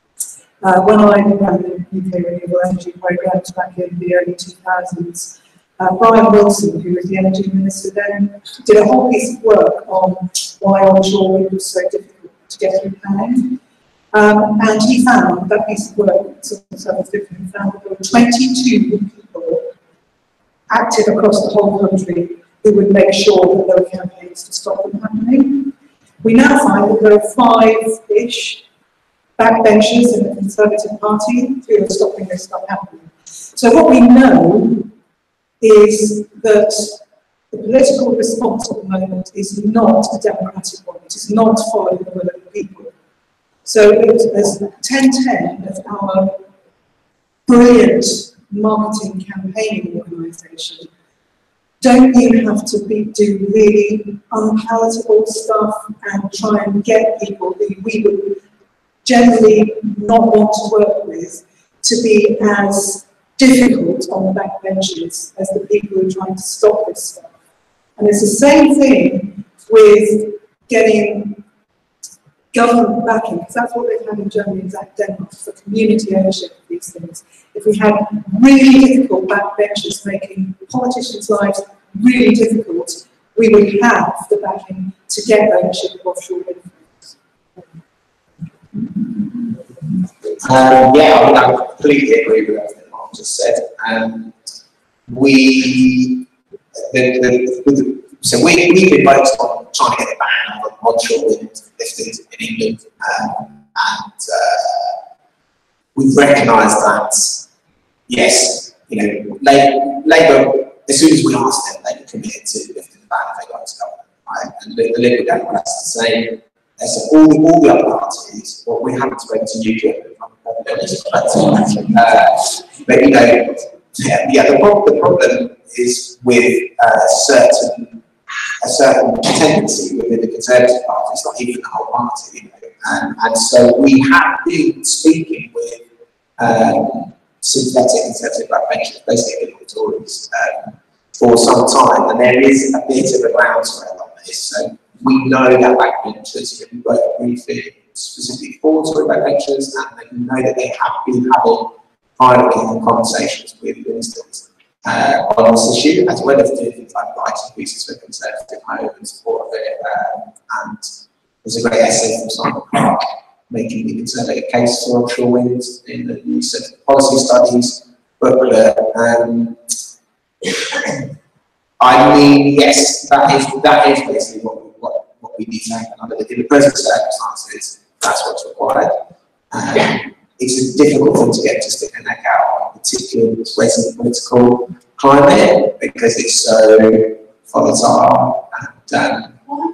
When I ran the UK renewable energy programs back in the early 2000s, Brian Wilson, who was the energy minister then, did a whole piece of work on why onshore wind was so difficult to get through planning. And he found, that piece of work, found that there were 22 people active across the whole country who would make sure that there were campaigns to stop them happening. We now find that there are 5-ish backbenchers in the Conservative Party who are stopping this stuff happening. So what we know is that the political response at the moment is not a democratic one. It is not following the will of the people. So as 1010, as our brilliant marketing campaigning organisation, don't you have to do really unpalatable stuff and try and get people who we would generally not want to work with to be as difficult on the backbenches as the people who are trying to stop this stuff? And it's the same thing with getting government backing, because that's what they've had in Germany and Denmark for community ownership of these things. If we had really difficult backbenchers making politicians' lives really difficult, we would have the backing to get ownership of offshore wind farms. Yeah, I completely agree with everything Mark just said. So we've been focused on trying to get the ban on onshore wind lifted in England, and we've recognised that, yes, Labour, as soon as we asked them, they were committed to lifting the ban if they got to government, right? And the Liberal Democrats the same. So all the other parties, well, we haven't spoken to UKIP, the problem is with a certain tendency within the Conservative Party. It's not even the whole party, and so we have been speaking with synthetic Conservative backbenchers, basically the Tories, for some time, and there is a bit of a groundswell on this. So we know that backbenchers, we wrote a briefing specifically for Tory backbenchers, and we know that they have been having private conversations with ministers on this issue, as well as doing things like writing pieces for Conservative Home in support of it. And there's a great essay from Simon Clark making the Conservative case for offshore wind in the new set of policy studies booklet. I mean, yes, that is basically what we need to happen under in the present circumstances. That's what's required. It's a difficult thing to get to stick a neck out, particularly in this present political climate, because it's so volatile and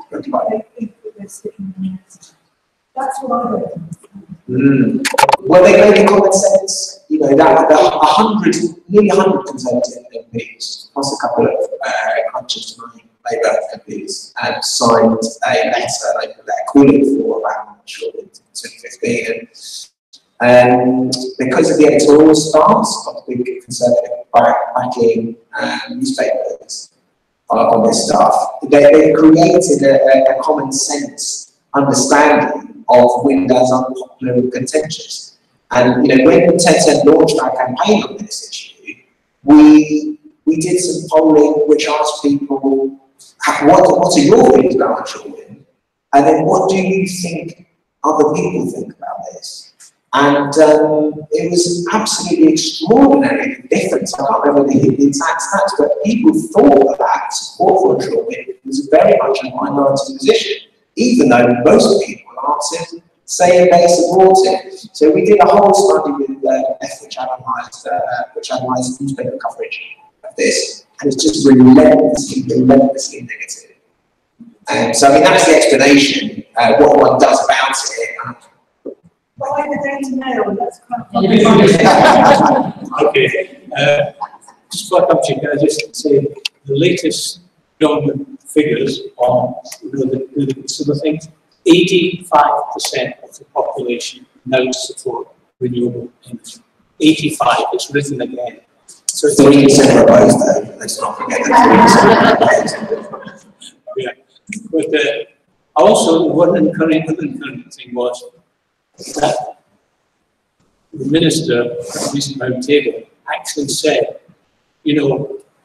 that's what I read. Well, they made a common sense, that nearly 100 Conservative MPs, plus a couple of conscious Labour MPs, signed a letter calling for a ban on offshore wind in 2015. Because of the editorial stance of the big Conservative backing newspapers on this stuff, they created a common sense understanding of wind as unpopular and contentious. And when 1010 launched our campaign on this issue, we did some polling which asked people, what are your feelings about offshore wind? And then what do you think other people think about this? And it was absolutely extraordinary, the difference. I can't remember the exact stats, but people thought that support for offshore wind was very much a minority position, even though most people answered saying they support it. So we did a whole study with which analysed newspaper coverage of this, and it's just relentlessly negative. So I mean, that's the explanation. What one does about it. Why the Daily Mail? That's quite Okay. Just for a can I just say the latest government figures on the sort of things, 85% of the population now support renewable energy. 85, it's written again. So 3% are opposed, though. Let's not forget that 3% are opposed. Yeah. But also, one encouraging thing was that the minister at this round table actually said,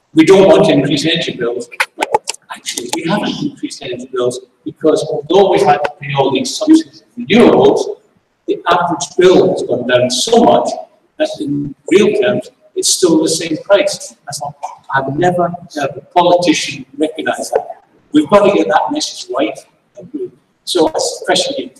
we don't want to increase energy bills, but actually we haven't increased energy bills because although we've had to pay all these subsidies of renewables, the average bill has gone down so much that in real terms, it's still the same price. I thought, I've never heard a politician recognise that. We've got to get that message right. So, a question here.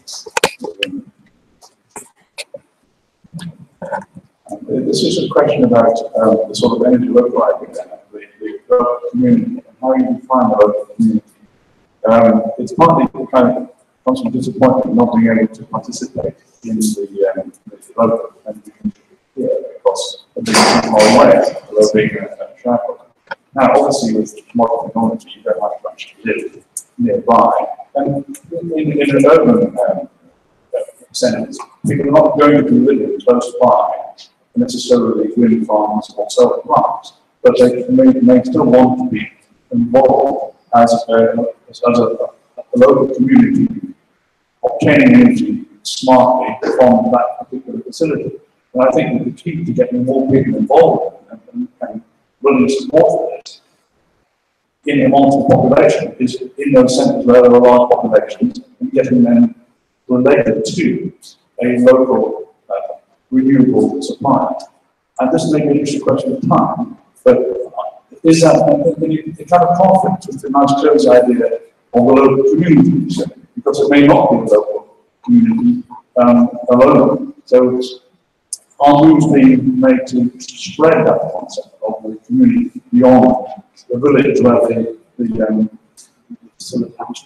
This is a question about the sort of energy localizing the community and how you define the local community. It's partly kind of comes from disappointment not being able to participate in the local energy community here because of the small way, although being a traveller. Now, obviously, with modern technology, you don't have much to live nearby. And in an urban sense, people are not going to be living close by necessarily wind farms or solar plants, but they may still want to be involved as a local community, obtaining energy smartly from that particular facility. And I think that the key to getting more people involved and willing to support this in a multiple population is in those centres where there are large populations and getting them related to a local renewable supply. And this may be just a question of time, but is that a kind of conflict with the nice close idea of the local community, because it may not be a local community alone. So are moves being made to spread that concept of the community beyond the village where the sort of house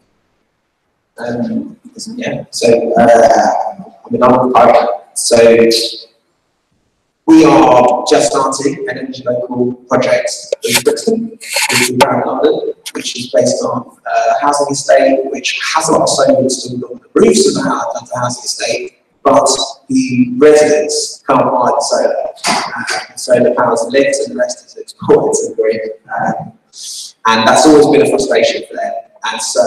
yeah, so I mean, so we are just starting an energy local project in Brixton, around London, which is based on a housing estate which has a lot of solar installed on the roofs of the housing estate, but the residents can't buy the solar. Solar powers the lift and the rest is exported to the grid. And that's always been a frustration for them. And so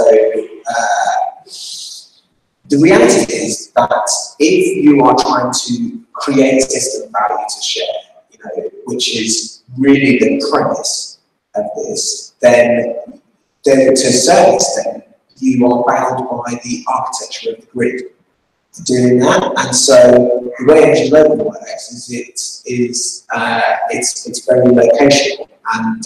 the reality is that if you are trying to create system value to share, you know, which is really the premise of this, then to a certain extent you are bound by the architecture of the grid for doing that. And so the way energy local works is it's very locational, and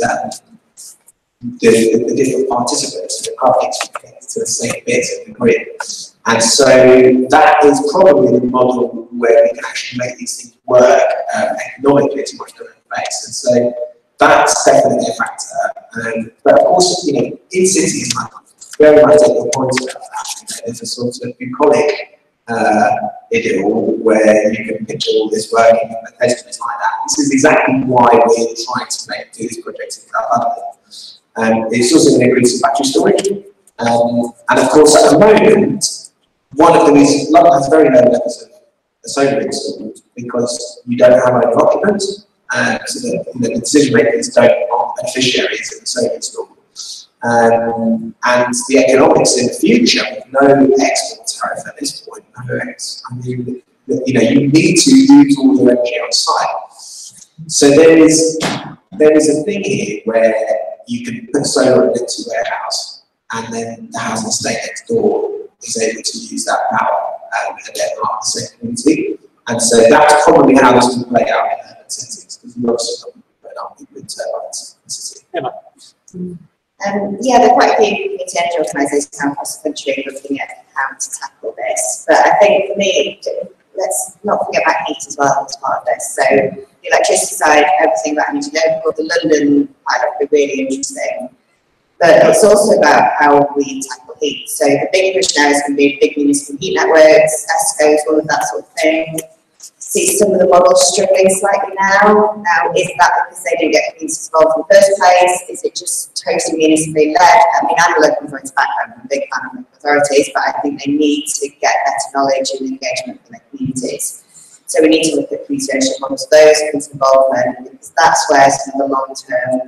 the different participants and the parties connected to the same bit of the grid. And so that is probably the model where we can actually make these things work economically to much different effects. And so that's definitely a factor. But of course, you know, in cities, I very much take the point about that. You know, there's a sort of bucolic idyll where you can picture all this working and places like that. This is exactly why we're trying to do this project in London. It's also going to increase some battery storage. And of course, at the moment, one of the reasons London has very low levels of solar installed because you don't have owner occupants, so the decision makers aren't beneficiaries of the solar install. And the economics in the future, with no export tariff at this point, I mean, you know, you need to use all your energy on site. So there is a thing here where you can put solar into a warehouse, and then the housing estate next door is able to use that power and then part the same community. And so that's probably how this will play out in urban settings, because we also put up with wind turbines in the city. Yeah, there are quite a few community energy organisations across the country looking at how to tackle this. But I think for me, let's not forget about heat as well as part of this. So the electricity side, everything about energy local, the London pilot will be really interesting. But it's also about how we tackle heat. So the big push now is going to be big municipal heat networks, ESCOs, all of that sort of thing. See some of the models struggling slightly now. Now, is that because they didn't get communities involved in the first place? Is it just totally municipally led? I mean, I'm a local authority background, I'm a big fan of local authorities, but I think they need to get better knowledge and engagement from their communities. So we need to look at community ownership models, those community involvement, because that's where some of the long-term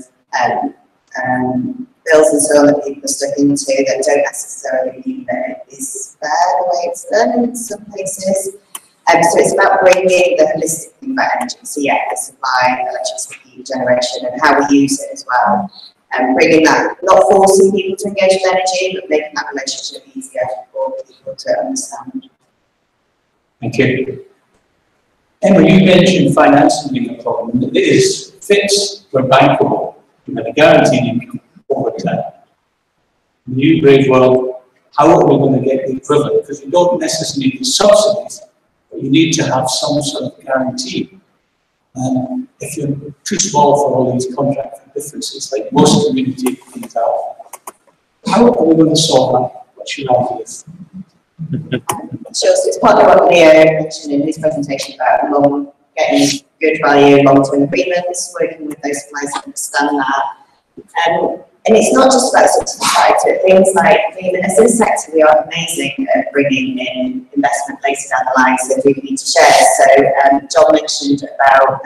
bills and so on that people are stuck into that don't necessarily mean that it is fair the way it's done in some places. So it's about bringing the holistic thing about energy. So yeah, the supply, electricity, energy generation and how we use it as well. And bringing that, not forcing people to engage with energy, but making that relationship easier for people to understand. Thank you. Emma, you mentioned financing being a problem. It is fixed or bankable. You have a guaranteed income over time. You very well, how are we going to get the equivalent? Because you don't necessarily need subsidies, but you need to have some sort of guarantee. If you're too small for all these contract differences, like most community things are, how are we going to solve that? What's your ideas? Sure, so it's partly what Leo mentioned in his presentation about getting good value long-term agreements, working with those suppliers to understand that. And it's not just about subsidised, but things like, I mean, as a sector, we are amazing at bringing in investment later down the line, so we need to share. So John mentioned about,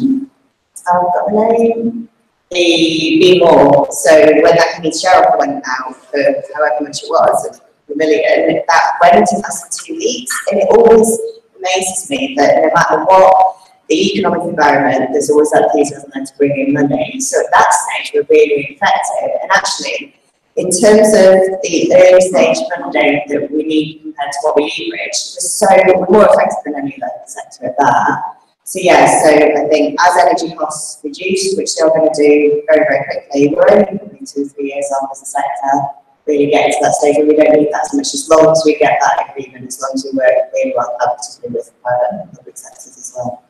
I've got the name, the Be More. So when that community share offer went out for however much it was, $1 million, that went in less than 2 weeks, and it always amazes me that no matter what the economic environment, there's always that enthusiasm to bring in money. So at that stage, we're really effective. And actually, in terms of the early stage funding that we need compared to what we leverage, we're more effective than any other sector at that. So yeah, so I think as energy costs reduce, which they're going to do very, very quickly, we're only probably 2 or 3 years off as a sector, really getting to that stage where we don't need that as much, as long as we get that agreement, as long as we work really well collaboratively with private and public sectors as well.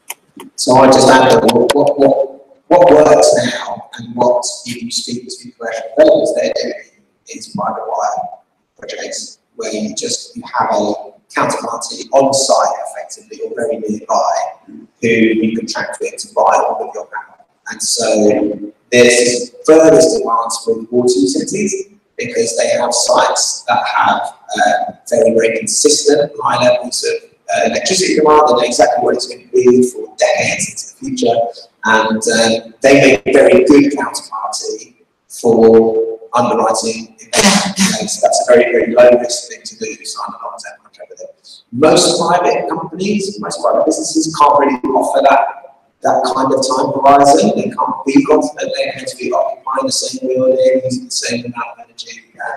So I just add that what works now and what you speak to commercial developers they're doing is private wire projects where you have a counterparty on site effectively or very nearby who you contract with to buy all of your power. And so there's furthest advance with water utilities because they have sites that have very, very consistent high levels of electricity demand. They know exactly what it's going to be for decades into the future, and they make a very good counterparty for underwriting investment. So that's a very, very low risk thing to do, sign a long-term contract with it. Most private companies, most private businesses can't really offer that kind of time horizon. They can't be confident they're going to be occupying the same building, using the same amount of energy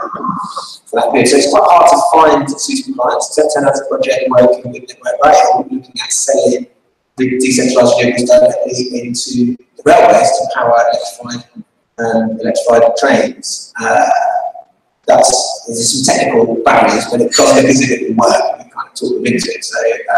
for that period. So it's quite hard to find suitable clients. So turn out a project working with Network Rail, looking at selling the decentralised renewables directly into the railways to power electrified trains. There's some technical barriers, but it does look as if it will work. We kind of talk them into it.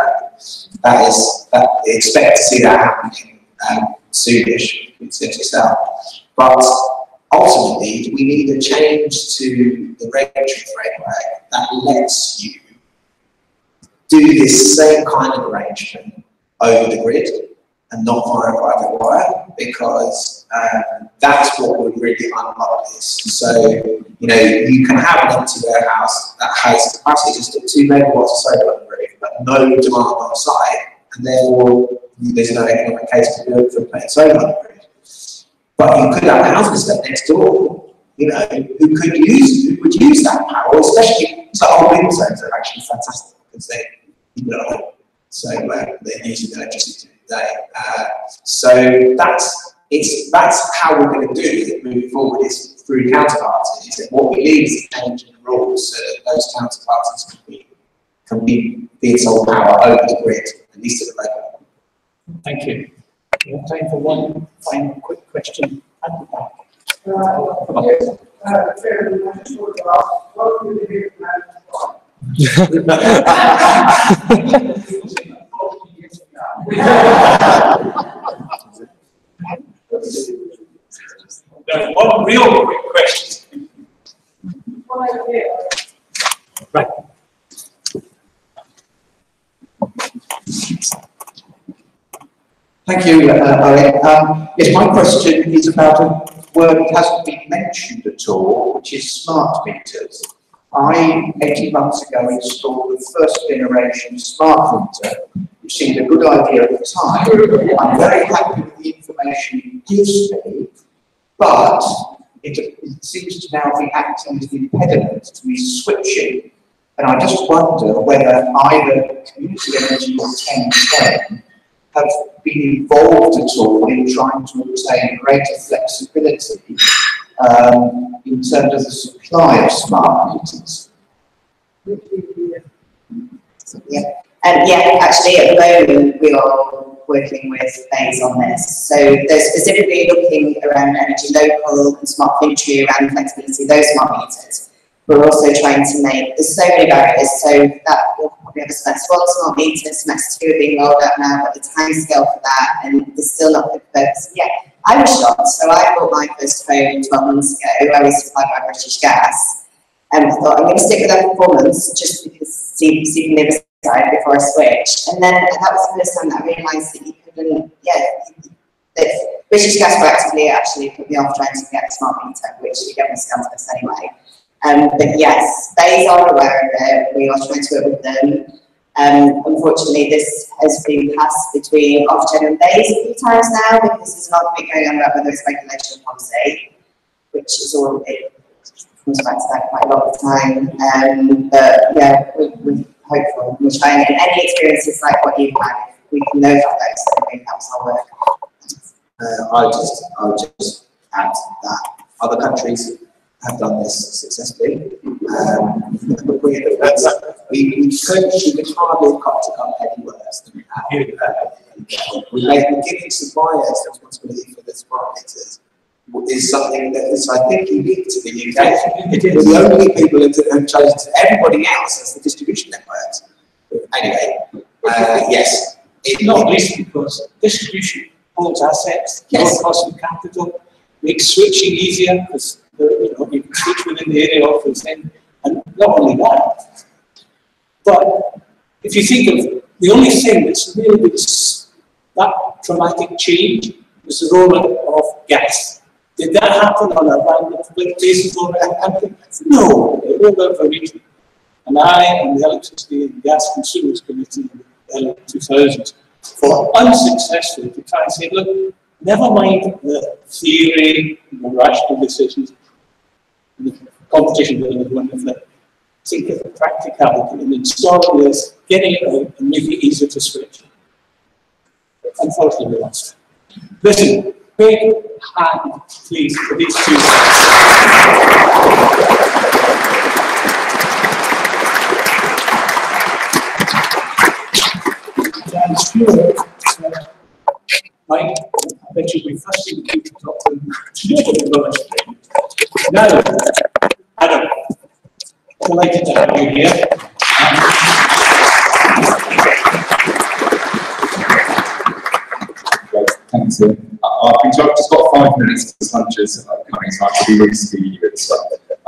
So expect to see that happening soonish. It's yourself. But ultimately, we need a change to the regulatory framework that lets you do this same kind of arrangement over the grid and not via private wire, because that's what would really unlock this. So, you can have an empty warehouse that has capacity just at 2 megawatts of solar on the roof, but no demand on site, and therefore there's no economic case to do it for playing solar on the roof. But you could have a housing estate next door, who would use that power, especially old wind zones are actually fantastic because they, so they're using electricity today. So that's how we're going to do it moving forward, is through counterparties. And what we need is a change in the rules so that those counterparties can be sold power over the grid, at least at the local. Thank you. We have time for one final quick question at the back. There's one real quick question. Right. Thank you, Owen. Yes, my question is about a word that hasn't been mentioned at all, which is smart meters. I, 18 months ago, installed the first generation smart meter, which seemed a good idea at the time. I'm very happy with the information it gives me, but it seems to now be acting as an impediment to me switching. And I just wonder whether either community energy or 1010 have been involved at all in trying to obtain greater flexibility in terms of the supply of smart meters? Yeah, actually at the moment we are working with BEIS on this. So they're specifically looking around energy local and smart entry around flexibility of those smart meters. We're also trying to make, there's so many barriers, so that we'll probably have a semester 1 smart meter, semester 2 are being rolled out now, but the time scale for that, and there's still not good focus. Yeah, I was shocked. So I bought my first home 12 months ago. I was supplied by British Gas, and I thought I'm going to stick with that performance just because see the other side before I switched. And then that was the first time that I realised that you couldn't, that British Gas proactively actually put me off trying to get a smart meter, which again was scandalous anyway. But yes, BEIS are aware of it. We are trying to work with them. Unfortunately, this has been passed between Ofgem and BEIS a few times now because there's an argument going on about whether it's regulation or policy, which is all it comes back to that quite a lot of the time. But yeah, we're hopeful. We're trying, and any experiences like what you've had, we can know about those, so it really helps our work. I'll just add that other countries have done this successfully. We could hardly have got to come any worse than we have. We're giving suppliers the responsibility for the smart meters is something that is, I think, unique to the UK. We're the only people who have chosen everybody else as the distribution networks. Anyway, yes. Not least because distribution holds assets, low cost of capital, makes switching easier because you can switch within the area of the thing. And not only that, but if you think of the only thing that's really been that dramatic change was the rollout of gas. Did that happen on a random basis or no, it rolled out for a reason. And I and the Electricity and Gas Consumers Committee in the early 2000s fought unsuccessfully to try and say, look, never mind the theory, the rational decisions, the competition building is wonderful. Think of the practicality and installing this, getting it out and making it easier to switch. Unfortunately, we lost. Listen, big hand, please, for these two. I'm sure, Mike, I bet you'll be fascinated to talk to them. Now, Adam, delighted to have you here. Thanks. I've just got 5 minutes because lunch is coming, so I should be really speedy with stuff.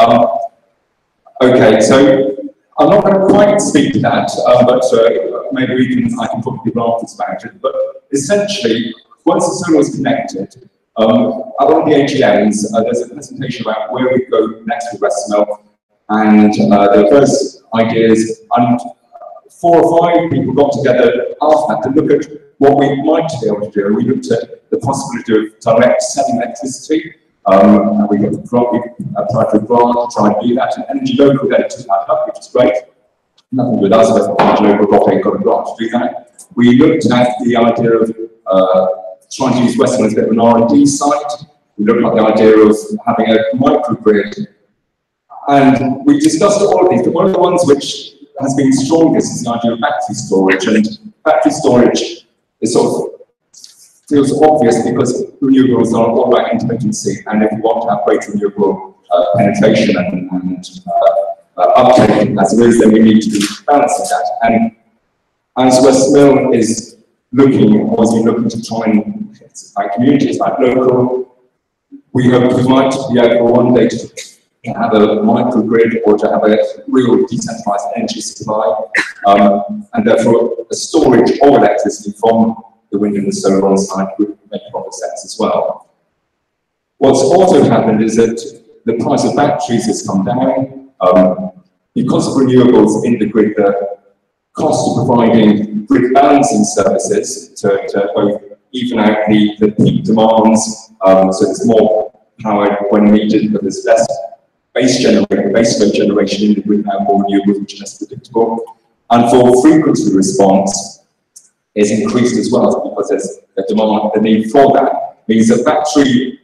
Okay, so I'm not going to quite speak to that, but maybe I can talk to people afterwards about it. But essentially, once the solar is connected, at one of the AGMs, there's a presentation about where we go next with Westmill, and there were various ideas, and 4 or 5 people got together after that to look at what we might be able to do. And we looked at the possibility of direct selling electricity. And we applied for a grant to try and do that. And Energy Local then took that up, which is great. Nothing with us, but Energy Local got a grant to do that. We looked at the idea of trying to use Westmill as a bit of an R&D site. We looked at the idea of having a microgrid. And we discussed all of these, but one of the ones which has been strongest is the idea of battery storage. And battery storage is sort of feels obvious because renewables are all about intermittency, and if you want to have greater renewable penetration and uptake as it is, then we need to be balancing that. And as Westmill is looking, or as we're looking to try and, like communities, like local, we hope we might be able one day to have a microgrid or to have a real decentralized energy supply, and therefore a storage of electricity from the wind and the solar on site would make proper sense as well. What's also happened is that the price of batteries has come down. Because of renewables in the grid, the cost of providing grid balancing services to both even out the peak demands, so it's more power when needed, but there's less base load generation in the grid now, more renewables, which is less predictable. And for frequency response, is increased as well, because there's the demand, the need for that. Means that battery,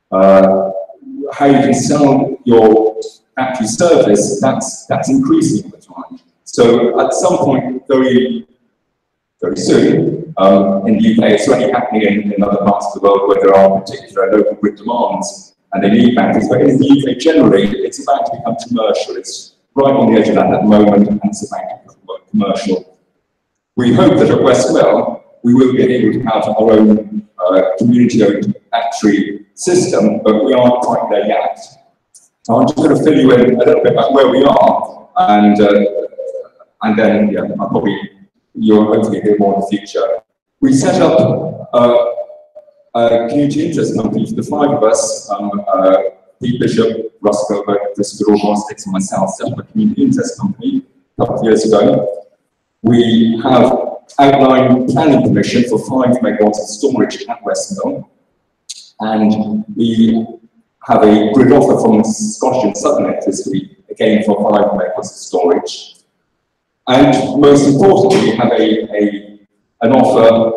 how you can sell your battery service, that's increasing all the time. So at some point, very soon, in the UK, it's already happening in other parts of the world where there are particular local grid demands and they need batteries. But in the UK generally, it's about to become commercial. It's right on the edge of that at the moment, and it's about to become commercial. We hope that at Westmill, we will be able to have our own community-owned battery system, but we aren't quite there yet. I'm just going to fill you in a little bit about where we are, and then I'll you'll hopefully hear more in the future. We set up a community interest company for the five of us, Pete Bishop, Russ Gilbert, Chris Diagnostics, and myself, set up a community interest company a couple of years ago. We have outlined planning permission for 5 megawatts of storage at Westmill, and we have a grid offer from Scottish and Southern Electricity, again for 5 megawatts of storage. And most importantly, we have an offer,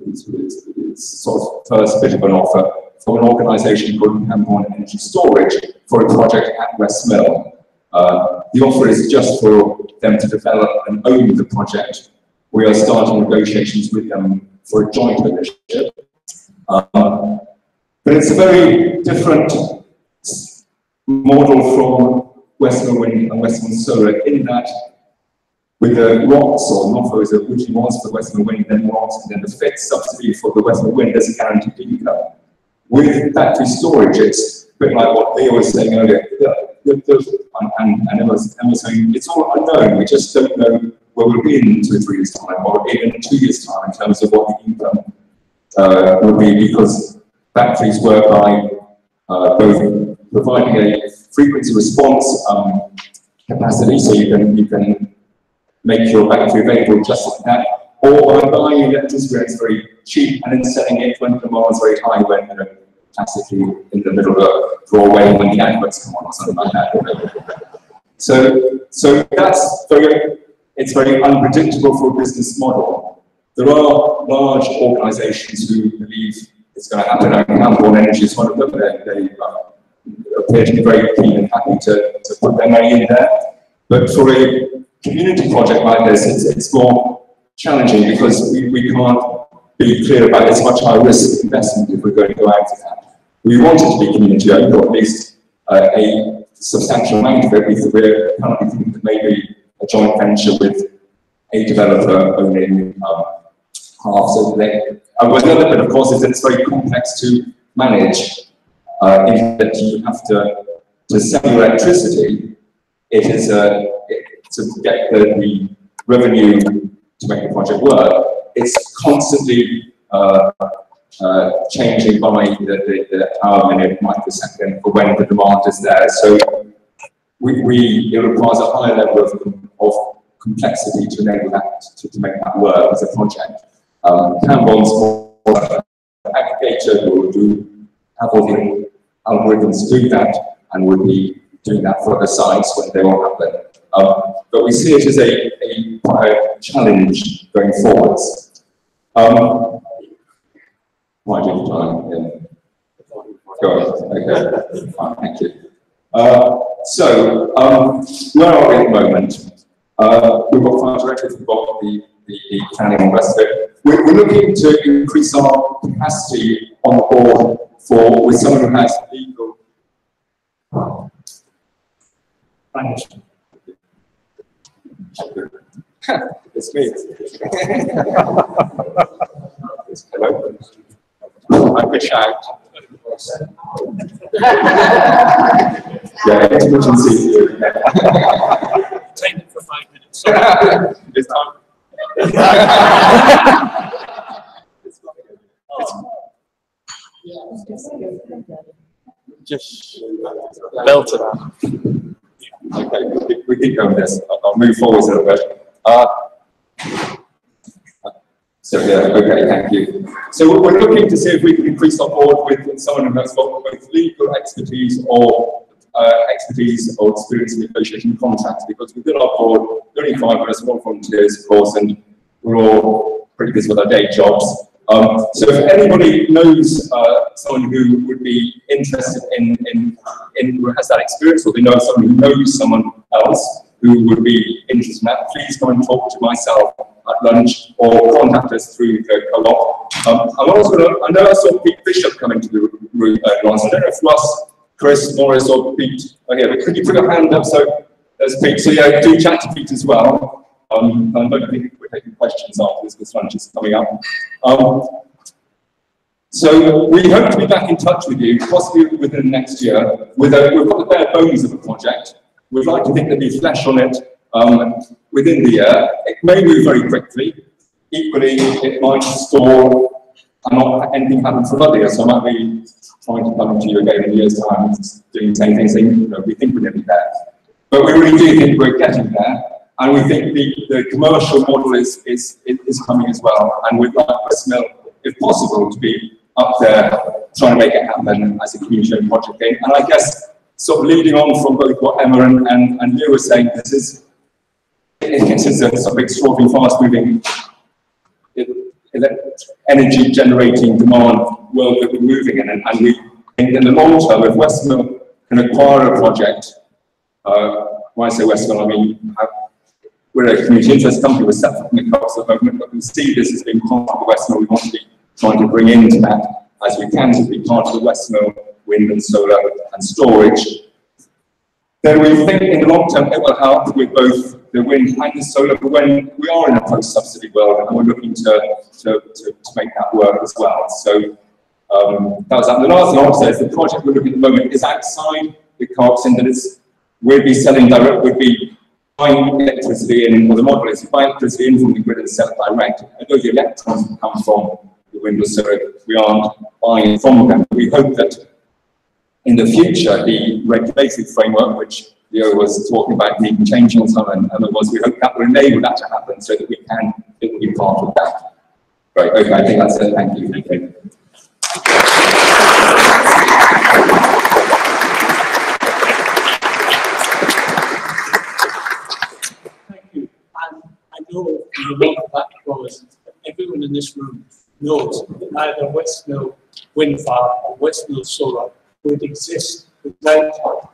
it's sort of first bit of an offer, from an organisation called Camborne Energy Storage for a project at Westmill. The offer is just for them to develop and own the project. We are starting negotiations with them for a joint ownership. But it's a very different model from Westmill Wind and Westmill Solar in that with the ROCs, or NOFO is originally was for Westmill Wind, then ROCs, and then the fixed subsidy for the Westmill Wind, there's a guaranteed income. With battery storage, it's a bit like what Leo was saying earlier, and Emma was saying, it's all unknown, we just don't know where we'll be in 2 or 3 years' time, or even in 2 years' time in terms of what the income will be, because batteries work by both providing a frequency response capacity, so you can make your battery available just like that, or by buying electricity when it's very cheap and then selling it when demand is very high, when classically in the middle of a doorway when the adverts come on or something like that. So that's it's very unpredictable for a business model. There are large organisations who believe it's going to happen, and Camborne Energy is one of them. They appear to be very keen and happy to put their money in there. But for a community project like this, it's more challenging because we can't be clear about it's much higher risk investment if we're going to go out of that. We want it to be community owned, or at least a substantial amount of it. We're currently thinking that maybe a joint venture with a developer owning half. So the other bit, of course, is that it's very complex to manage. In that you have to sell your electricity, it is to get the revenue to make the project work. It's constantly changing by the hour, minute, microsecond for when the demand is there. So it requires a higher level of complexity to enable that to make that work as a project. Camborne's more aggregator who have all the algorithms to do that and would be doing that for other sites when they all happen. But we see it as quite a challenge going forwards. Why do you time? Yeah. Go ahead. Okay. Fine, thank you. So, where are we at the moment? We've got fire directors, we've got the planning and rest of it. We're looking to increase our capacity on the board with someone who has legal. It's me. Hello. I wish out. Yeah, it's good to see you. Take it for 5 minutes. Sorry. This time. Just belt it out. Okay, we keep going with this. I'll move forward a little bit. So yeah, okay, thank you. So we're looking to see if we can increase our board with someone who has got both legal expertise or experience in negotiating contracts, because within our board, there are only 5 of us, 1 volunteers, of course, and we're all pretty busy with our day jobs. So if anybody knows someone who would be interested in who has that experience, or they know someone who knows someone else who would be interested in that, please come and talk to myself at lunch or contact us through the co-op. I'm also I know I saw Pete Bishop come into the room earlier on, so I don't know if Russ, Chris, Morris or Pete are here, but could you put your hand up? So there's Pete, so yeah, do chat to Pete as well. I don't think we're taking questions after this because lunch is coming up. So we hope to be back in touch with you, possibly within the next year. We've got the bare bones of the project. We'd like to think there'll be flesh on it within the year. It may move very quickly. Equally, it might stall and not anything happen for another year. So I might be trying to come to you again in a year's time, doing the same thing, saying, we think we're going to be there. But we really do think we're getting there. And we think the commercial model is coming as well. And we'd like Westmill, if possible, to be up there trying to make it happen as a community project game. And I guess sort of leading on from both what Emma and Lou were saying, this is a sort of extraordinarily fast-moving, energy generating demand world that we're moving in. And we think in the long term, if Westmill can acquire a project, when I say Westmill, I mean, we're a community interest company, we're separate from the co-ops at the moment, but we see this as being part of the Westmill. We want to be trying to bring into that as we can to be part of the Westmill wind and solar and storage. Then we think in the long term it will help with both the wind and the solar, but when we are in a post-subsidy world and we're looking to make that work as well. So that was that. The last thing I want to say is the project we're looking at the moment is outside the co-ops in that we'd be selling direct, we'd be buying electricity in, or the model is buy electricity in from the grid and sell it direct. Although the electrons come from the wind or solar, we aren't buying from them. We hope that in the future, the regulatory framework, which Leo was talking about needing changing on some, and we hope that will enable that to happen so that it will be part of that. Right, okay, I think that's it. Thank you. Thank you. I know from the lot of that was everyone in this room knows that neither Westmill wind farm or Westmill solar would exist without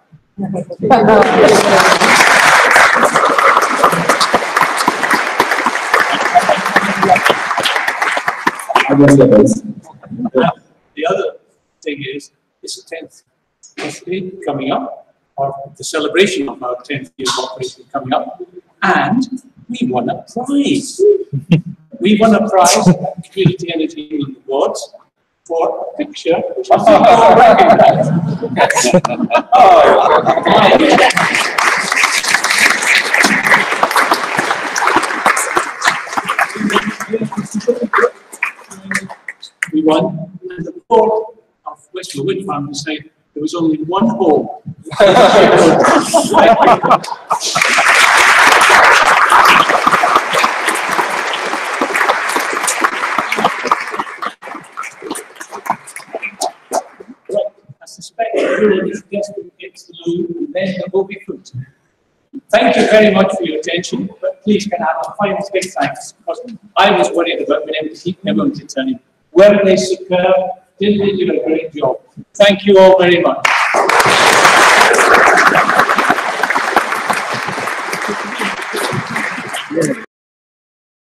the other thing is, it's the 10th birthday coming up, or the celebration of our 10th year of operation coming up, and we won a prize. We won a prize at Community Energy England Awards for a picture which I think you all recognise. We won, and the board of Westmill Wind Farm decided there was only one hole. I suspect everyone is desperate to get to the loo, and then there will be fruit. Thank you very much for your attention, but please can I have a final big thanks, because I was worried about being able to keep everyone to tell you, were they superb? Did they do a great job? Thank you all very much.